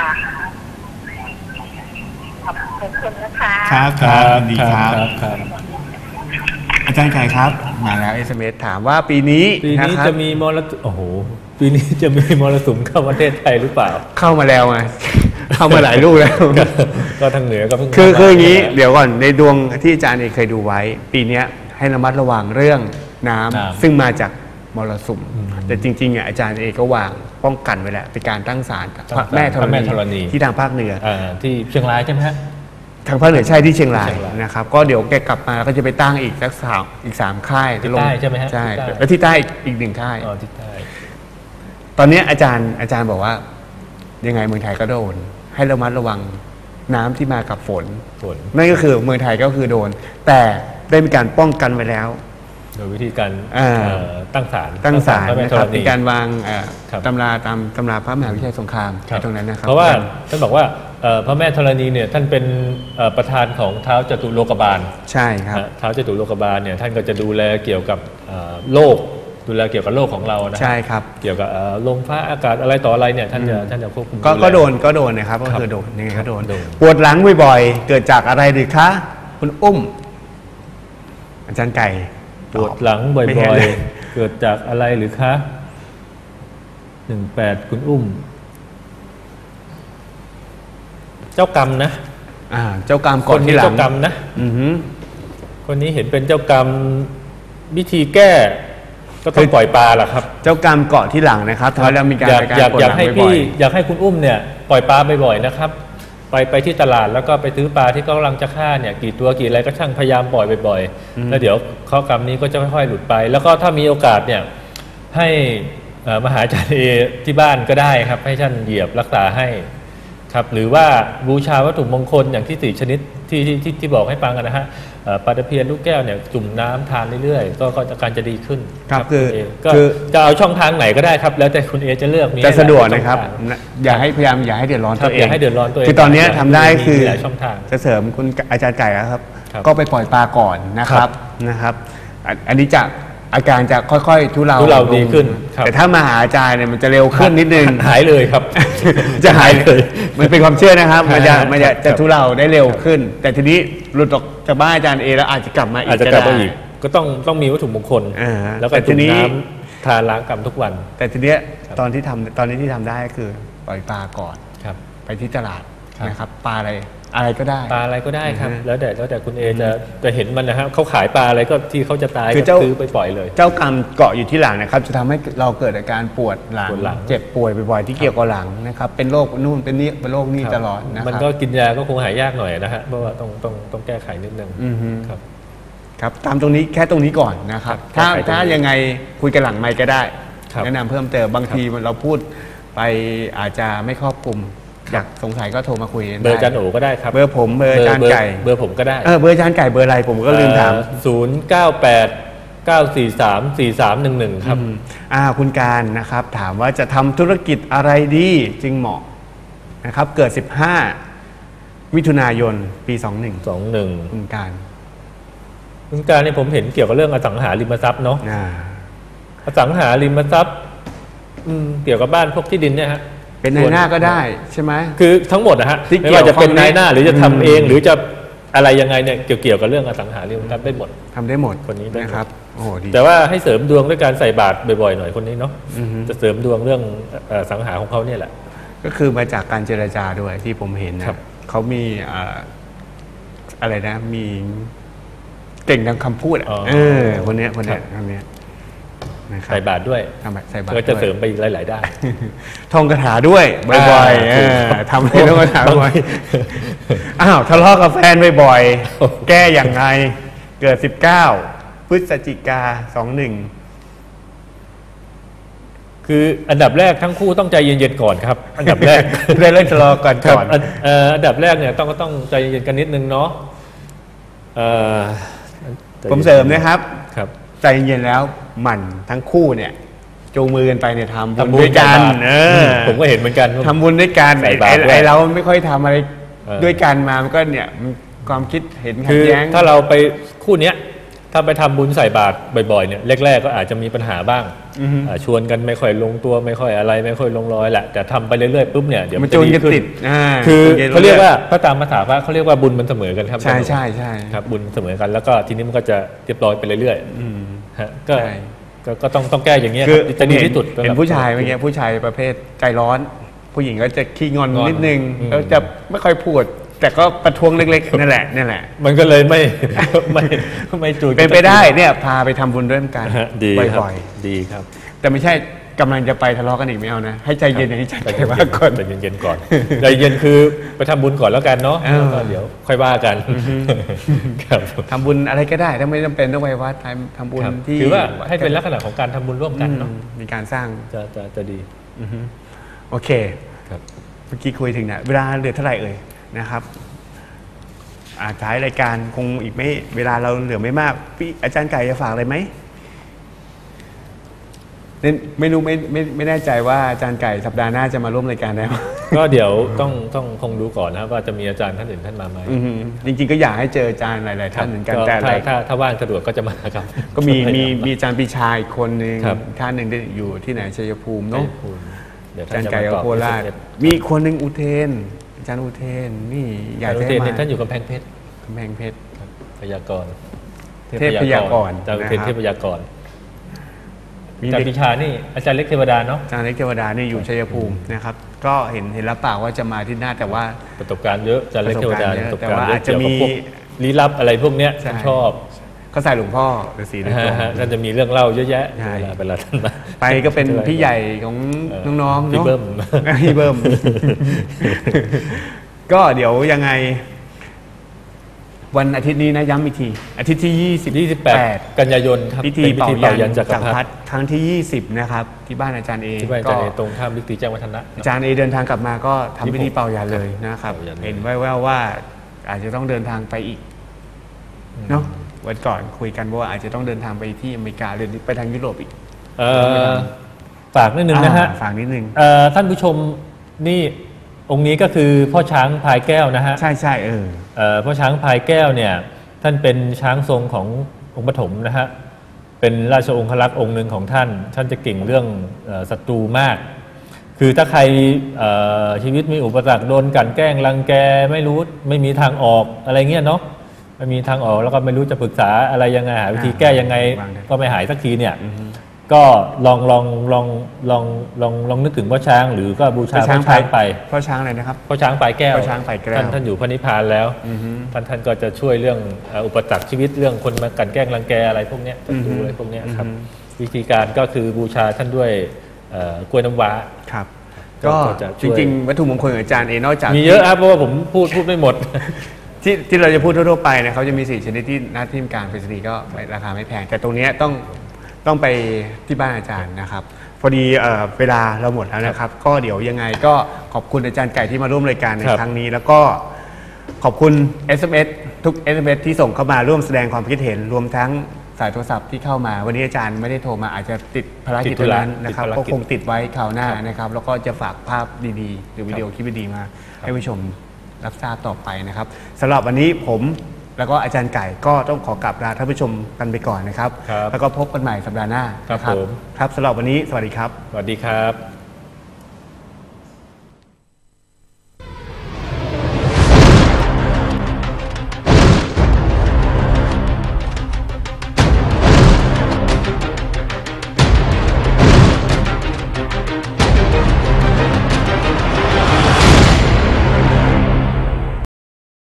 ขอบคุณนะคะครับครับดีครับอาจารย์ไก่ครับมาแล้ว เอส เอ็ม เอส ถามว่าปีนี้ปีนี้จะมีมรสุมโอ้โหปีนี้จะมีมรสุมเข้าประเทศไทยหรือเปล่าเข้ามาแล้วไงเข้ามาหลายลูกแล้วก็ทางเหนือก็เพิ่งคือคืออย่างนี้เดี๋ยวก่อนในดวงที่อาจารย์เคยดูไว้ปีนี้ให้ระมัดระวังเรื่องน้ำซึ่งมาจากมรสุมแต่จริงๆอ่ะอาจารย์เองก็วางป้องกันไว้แล้วเป็นการตั้งศาลพระแม่ธรณีที่ทางภาคเหนือที่เชียงรายใช่ไหมฮะทางภาคเหนือใช่ที่เชียงรายนะครับก็เดี๋ยวแกกลับมาก็จะไปตั้งอีกสักสามอีกสามค่ายที่ใต้ใช่ไหมฮะใช่แล้วที่ใต้อีกหนึ่งค่ายอ๋อที่ใต้ตอนนี้อาจารย์อาจารย์บอกว่ายังไงเมืองไทยก็โดนให้ระมัดระวังน้ำที่มากับฝนฝนนั่นก็คือเมืองไทยก็คือโดนแต่ได้มีการป้องกันไว้แล้วโดยวิธีการตั้งศาลตั้งศาลนะครับมีการวางตำราตามตำราพระมหาวิทยาลัยสงครามตรงนั้นนะครับเพราะว่าท่านบอกว่าพระแม่ธรณีเนี่ยท่านเป็นประธานของท้าวจตุโลกบาลใช่ครับท้าวจตุโลกบาลเนี่ยท่านก็จะดูแลเกี่ยวกับโลกดูแลเกี่ยวกับโลกของเรานะใช่ครับเกี่ยวกับลมฟ้าอากาศอะไรต่ออะไรเนี่ยท่านจะท่านจะควบคุมก็โดนก็โดนนะครับก็คือโดนยังไงก็โดนปวดหลังบ่อยๆเกิดจากอะไรหรือคะคุณอุ้มอาจารย์ไก่ปวดหลังบ่อยๆเกิดจากอะไรหรือคะหนึ่งแปดคุณอุ้มเจ้ากรรมนะอ่าเจ้ากรรมก่อนที่หลังเจ้ากรรมนะอือฮึคนนี้เห็นเป็นเจ้ากรรมวิธีแก้ก็ต้องปล่อยปลาแหละครับเจ้ากรรมเกาะที่หลังนะครับถ้าเรามีการอยากอยากอยากให้พี่อยากให้คุณอุ้มเนี่ยปล่อยปลาบ่อยๆนะครับไปไปที่ตลาดแล้วก็ไปซื้อปลาที่เขากำลังจะฆ่าเนี่ยกี่ตัวกี่อะไรก็ช่างพยายามปล่อยบ่อยๆแล้วเดี๋ยวข้อกรรมนี้ก็จะค่อยๆหลุดไปแล้วก็ถ้ามีโอกาสเนี่ยให้มหาอาจารย์เอที่บ้านก็ได้ครับให้ท่านเหยียบรักษาให้ครับหรือว่าบูชาวัตถุมงคลอย่างที่สี่ชนิดที่ที่ที่ที่บอกให้ฟังกันนะฮะปลาตะเพียนลูกแก้วเนี่ยจุ่มน้ำทานเรื่อยๆก็ก็อาการจะดีขึ้นครับคือก็จะเอาช่องทางไหนก็ได้ครับแล้วแต่คุณเอจะเลือกจะสะดวกนะครับอย่าให้พยายามอย่าให้เดือดร้อนตัวเองอย่าให้เดือดร้อนตัวเองคือตอนนี้ทำได้คือช่องทางจะเสริมคุณอาจารย์ไก่ครับก็ไปปล่อยปลาก่อนนะครับนะครับอันนี้จะอาการจะค่อยๆทุเลาทุเลาดีขึ้นแต่ถ้ามาหาอาจารย์เนี่ยมันจะเร็วขึ้นนิดนึงหายเลยครับจะหายเลยมันเป็นความเชื่อนะครับมันจะมันจะจะทุเลาได้เร็วขึ้นแต่ทีนี้หลุดออกจากบ้านอาจารย์เอแล้วอาจจะกลับมาอีกอาจจะกลับมาอีกก็ต้องต้องมีวัตถุมงคลแล้วก็จุ่มน้ำทาล้างกรรมทุกวันแต่ทีนี้ตอนที่ทำตอนนี้ที่ทำได้ก็คือปล่อยปลาก่อนไปที่ตลาดนะครับปลาอะไรอะไรก็ได้ปลาอะไรก็ได้ครับแล้วแต่แล้วแต่คุณเอจะจะเห็นมันนะครับเขาขายปลาอะไรก็ที่เขาจะตายก็ซื้อไปปล่อยเลยเจ้ากรรมเกาะอยู่ที่หลังนะครับจะทำให้เราเกิดอาการปวดหลังเจ็บป่วยบ่อยๆที่เกี่ยวกับหลังนะครับเป็นโรคนู่นเป็นนี้เป็นโรคนี้ตลอดนะครับมันก็กินยาก็คงหายยากหน่อยนะฮะเพราะว่าต้องต้องต้องแก้ไขนิดนึงครับครับตามตรงนี้แค่ตรงนี้ก่อนนะครับถ้าถ้ายังไงคุยกันหลังไมค์ก็ได้แนะนำเพิ่มเติมบางทีเราพูดไปอาจจะไม่ครอบคลุมอยากสงสัยก็โทรมาคุยเบอร์อาจารย์โอก็ได้ครับเบอร์ผมเบอร์อาจารย์ไก่เบอร์ผมก็ได้เออเบอร์อาจารย์ไก่เบอร์อะไรผมก็ลืมถามศูนย์เก้าแปดเก้าสี่สามสี่สามหนึ่งหนึ่งครับอ่าคุณการนะครับถามว่าจะทำธุรกิจอะไรดีจึงเหมาะนะครับเกิดสิบห้ามิถุนายนปีสองหนึ่งสองหนึ่งคุณการคุณการเนี่ยผมเห็นเกี่ยวกับเรื่องอสังหาริมทรัพย์เนาะอสังหาริมทรัพย์เกี่ยวกับบ้านพวกที่ดินเนี่ยฮะเป็นนายหน้าก็ได้ใช่ไหมคือทั้งหมดนะฮะไม่ว่าจะเป็นนายหน้าหรือจะทำเองหรือจะอะไรยังไงเนี่ยเกี่ยวกับเรื่องอสังหาริมทรัพย์ได้หมดทำได้หมดคนนี้นะครับโอ้ดีแต่ว่าให้เสริมดวงด้วยการใส่บาตรบ่อยๆหน่อยคนนี้เนาะจะเสริมดวงเรื่องอสังหาของเขาเนี่ยแหละก็คือมาจากการเจรจาด้วยที่ผมเห็นนะเขามีอะไรนะมีเก่งทางคำพูดเออคนนี้คนนี้คนนี้ใส่บาตรด้วยก็จะเสริมไปหลายๆด้านท่องคาถาด้วยบ่อยๆทำให้ท่องคาถาบ่อยอ้าวทะเลาะกับแฟนบ่อยๆแก้อย่างไรเกิดสิบเก้าพฤศจิกาสองหนึ่งคืออันดับแรกทั้งคู่ต้องใจเย็นๆก่อนครับอันดับแรกได้เล่นทะเลาะกันก่อนอันดับแรกเนี่ยต้องก็ต้องใจเย็นกันนิดนึงเนาะผมเสริมนะครับใจเย็นแล้วหมั่นทั้งคู่เนี่ยจูงมือกันไปเนี่ยทำบุญด้วยกันผมก็เห็นเหมือนกันทำบุญด้วยกันไอ้เราไม่ค่อยทำอะไรด้วยกันมามันก็เนี่ยความคิดเห็นขัดแย้งถ้าเราไปคู่เนี้ยถ้าไปทำบุญใส่บาตรบ่อยๆเนี่ยแรกๆก็อาจจะมีปัญหาบ้างชวนกันไม่ค่อยลงตัวไม่ค่อยอะไรไม่ค่อยลงรอยแหละแต่ทำไปเรื่อยๆปุ๊บเนี่ยเดี๋ยวมันจะดีขึ้นคือเขาเรียกว่าพระตามภาษาพระเขาเรียกว่าบุญมันเสมอกันครับใช่ใช่ใช่ครับบุญเสมอกันแล้วก็ทีนี้มันก็จะเรียบร้อยไปเรื่อยๆฮะก็ก็ต้องต้องแก้อย่างเงี้ยจะดีที่สุดเห็นผู้ชายเมื่อกี้ผู้ชายประเภทใจร้อนผู้หญิงก็จะขี้งอนนิดนึงแล้วจะไม่ค่อยพูดแต่ก็ประท้วงเล็กๆนั่นแหละนั่นแหละมันก็เลยไม่ไม่ไม่จูนเป็นไปได้เนี่ยพาไปทำบุญด้วยกันบ่อยๆดีครับแต่ไม่ใช่กำลังจะไปทะเลาะกันอีกไม่เอานะให้ใจเย็นให้ใจเย็นก่อนใจเย็นๆก่อนใจเย็นคือไปทำบุญก่อนแล้วกันเนาะแล้วก็เดี๋ยวค่อยว่ากันทำบุญอะไรก็ได้ถ้าไม่จำเป็นต้องไปวัดทำบุญที่ถือว่าให้เป็นลักษณะของการทำบุญร่วมกันเนาะมีการสร้างจะจะจะดีโอเคครับเมื่อกี้คุยถึงเนี่ยเวลาเหลือเท่าไหร่เอ่ยนะครับอาท้ายรายการคงอีกไม่เวลาเราเหลือไม่มากพี่อาจารย์ไก่จะฝากอะไรไหมไม่รู้ไม่ไม่ไม่แน่ใจว่าอาจารย์ไก่สัปดาห์หน้าจะมาร่วมรายการได้ไหมก็เดี๋ยวต้องต้องคงดูก่อนนะครับว่าจะมีอาจารย์ท่านอื่นท่านมาไหมจริงๆก็อยากให้เจออาจารย์หลายๆท่านเหมือนกันแต่ถ้าถ้าว่างสะดวกก็จะมาครับก็มีมีมีอาจารย์ปีชาอีกคนนึงท่านหนึ่งได้อยู่ที่ไหนชัยภูมิเนาะอาจารย์ไก่กับโคราชมีคนหนึ่งอุเทนอาจารย์อุเทนนี่อยากให้มาท่านอยู่กำแพงเพชรกำแพงเพชรพยากรณ์เทพพยากรณ์อาจารย์อุเทนเทพพยากรณ์อาจารย์ปิชานี่อาจารย์เล็กเทวดาเนาะอาจารย์เล็กเทวดานี่อยู่ชัยภูมินะครับก็เห็นเห็นรับปากว่าจะมาที่หน้าแต่ว่าประสบการณ์เยอะอาจารย์เล็กเทวดาประสบการณ์เยอะอาจจะมีลี้ลับอะไรพวกเนี้ยชอบก็ใส่หลวงพ่อฤาษีโดยตรงท่านจะมีเรื่องเล่าเยอะแยะใช่เวลาท่านมาไปก็เป็นพี่ใหญ่ของน้องๆพี่เนาะเบิ้มพี่เบิ้ม ก็เดี๋ยวยังไง วันอาทิตย์นี้นะย้ำอีกทีอาทิตย์ที่ยี่สิบยี่สิบแปด กันยายนครับพิธีเป็นพิเป่าธีเป่ายัยันนจัจักกรรพพรรรรดิดิครั้งที่ยี่สิบนะครับที่บ้านอาจารย์เอที่บ้านก็อาจารย์เอตรงข้ามบิ๊กซีแจ้งวัฒนะอาจารย์เอเดินทางกลับมาก็ทำพิธีเป่ายันเลยนะครับเป่ายันเห็นแว่วๆว่าอาจจะต้องเดินทางไปอีกเนาะวันก่อนคุยกันว่าอาจจะต้องเดินทางไปที่อเมริกาหรือไปทางยุโรปอีกเอ่อฝากนิดนึงนะฮะอ่าฝากนิดนึงเอ่อท่านผู้ชมนี่องค์นี้ก็คือพ่อช้างพายแก้วนะฮะใช่ใช่เออเอ่อพ่อช้างพายแก้วเนี่ยท่านเป็นช้างทรงขององค์ปฐมนะฮะเป็นราชองครักษ์องค์หนึ่งของท่าน ท่านจะเก่งเรื่องเอ่อศัตรูมาก คือถ้าใครเอ่อชีวิตมีอุปสรรคโดนกลั่นแกล้งรังแกไม่รู้ไม่มีทางออกอะไรเงี้ยเนาะไม่มีทางออกแล้วก็ไม่รู้จะปรึกษาอะไรยังไงหาวิธีแก้ยังไงวางได้ก็ไม่หายสักทีเนี่ยก็ลองลองลองลองลองลองนึกถึงพ่อช้างหรือก็บูชาพ่อช้างไปพ่อช้างอะไรนะครับพ่อช้างปลายแก้วพ่อช้างปลายแก้วท่านท่านอยู่พระนิพพานแล้วอือฮึท่านท่านก็จะช่วยเรื่องเอ่ออุปสรรคชีวิตเรื่องคนมากลั่นแกล้งรังแกอะไรพวกเนี้ยศัตรูอือฮึอะไรพวกเนี้ยครับอือฮึวิธีการก็คือบูชาท่านด้วยเอ่อกล้วยน้ำว้าครับก็ก็จะจช่วยริงๆวัตถุมงคลของอาจารย์เอนอกจากมีเยอะครับเพราะว่าผมพูดพูดไม่หมดที่ที่เราจะพูดทั่วๆไปนะเขาจะมีสี่ชนิดที่หน้าที่การไปรษณีย์ก็ราคาไม่แพงแต่ตรงเนี้ยต้องต้องไปที่บ้านอาจารย์นะครับพอดีเอ่อเวลาเราหมดแล้วนะครับ ก็เดี๋ยวยังไงก็ขอบคุณอาจารย์ไก่ที่มาร่วมรายการในครับครั้งนี้ แล้วก็ขอบคุณ เอส เอ็ม เอส ทุก เอส เอ็ม เอส ที่ส่งเข้ามาร่วมแสดงความคิดเห็นรวมทั้งสายโทรศัพท์ที่เข้ามาวันนี้อาจารย์ไม่ได้โทรมาอาจจะติดภารกิจติดธุระนั้นนะครับติดภารก็กิจคงติดไว้คราวหน้านะครับ แล้วก็จะฝากภาพดีๆ หรือวิดีโอคลิปดีๆมาให้ผู้ชมรับทราบต่อไปนะครับสำหรับวันนี้ผมแล้วก็อาจารย์ไก่ก็ต้องขอกลับลาท่านผู้ชมกันไปก่อนนะครับครับแล้วก็พบกันใหม่สัปดาห์หน้าครับนะผมครับสำหรับวันนี้สวัสดีครับสวัสดีครับ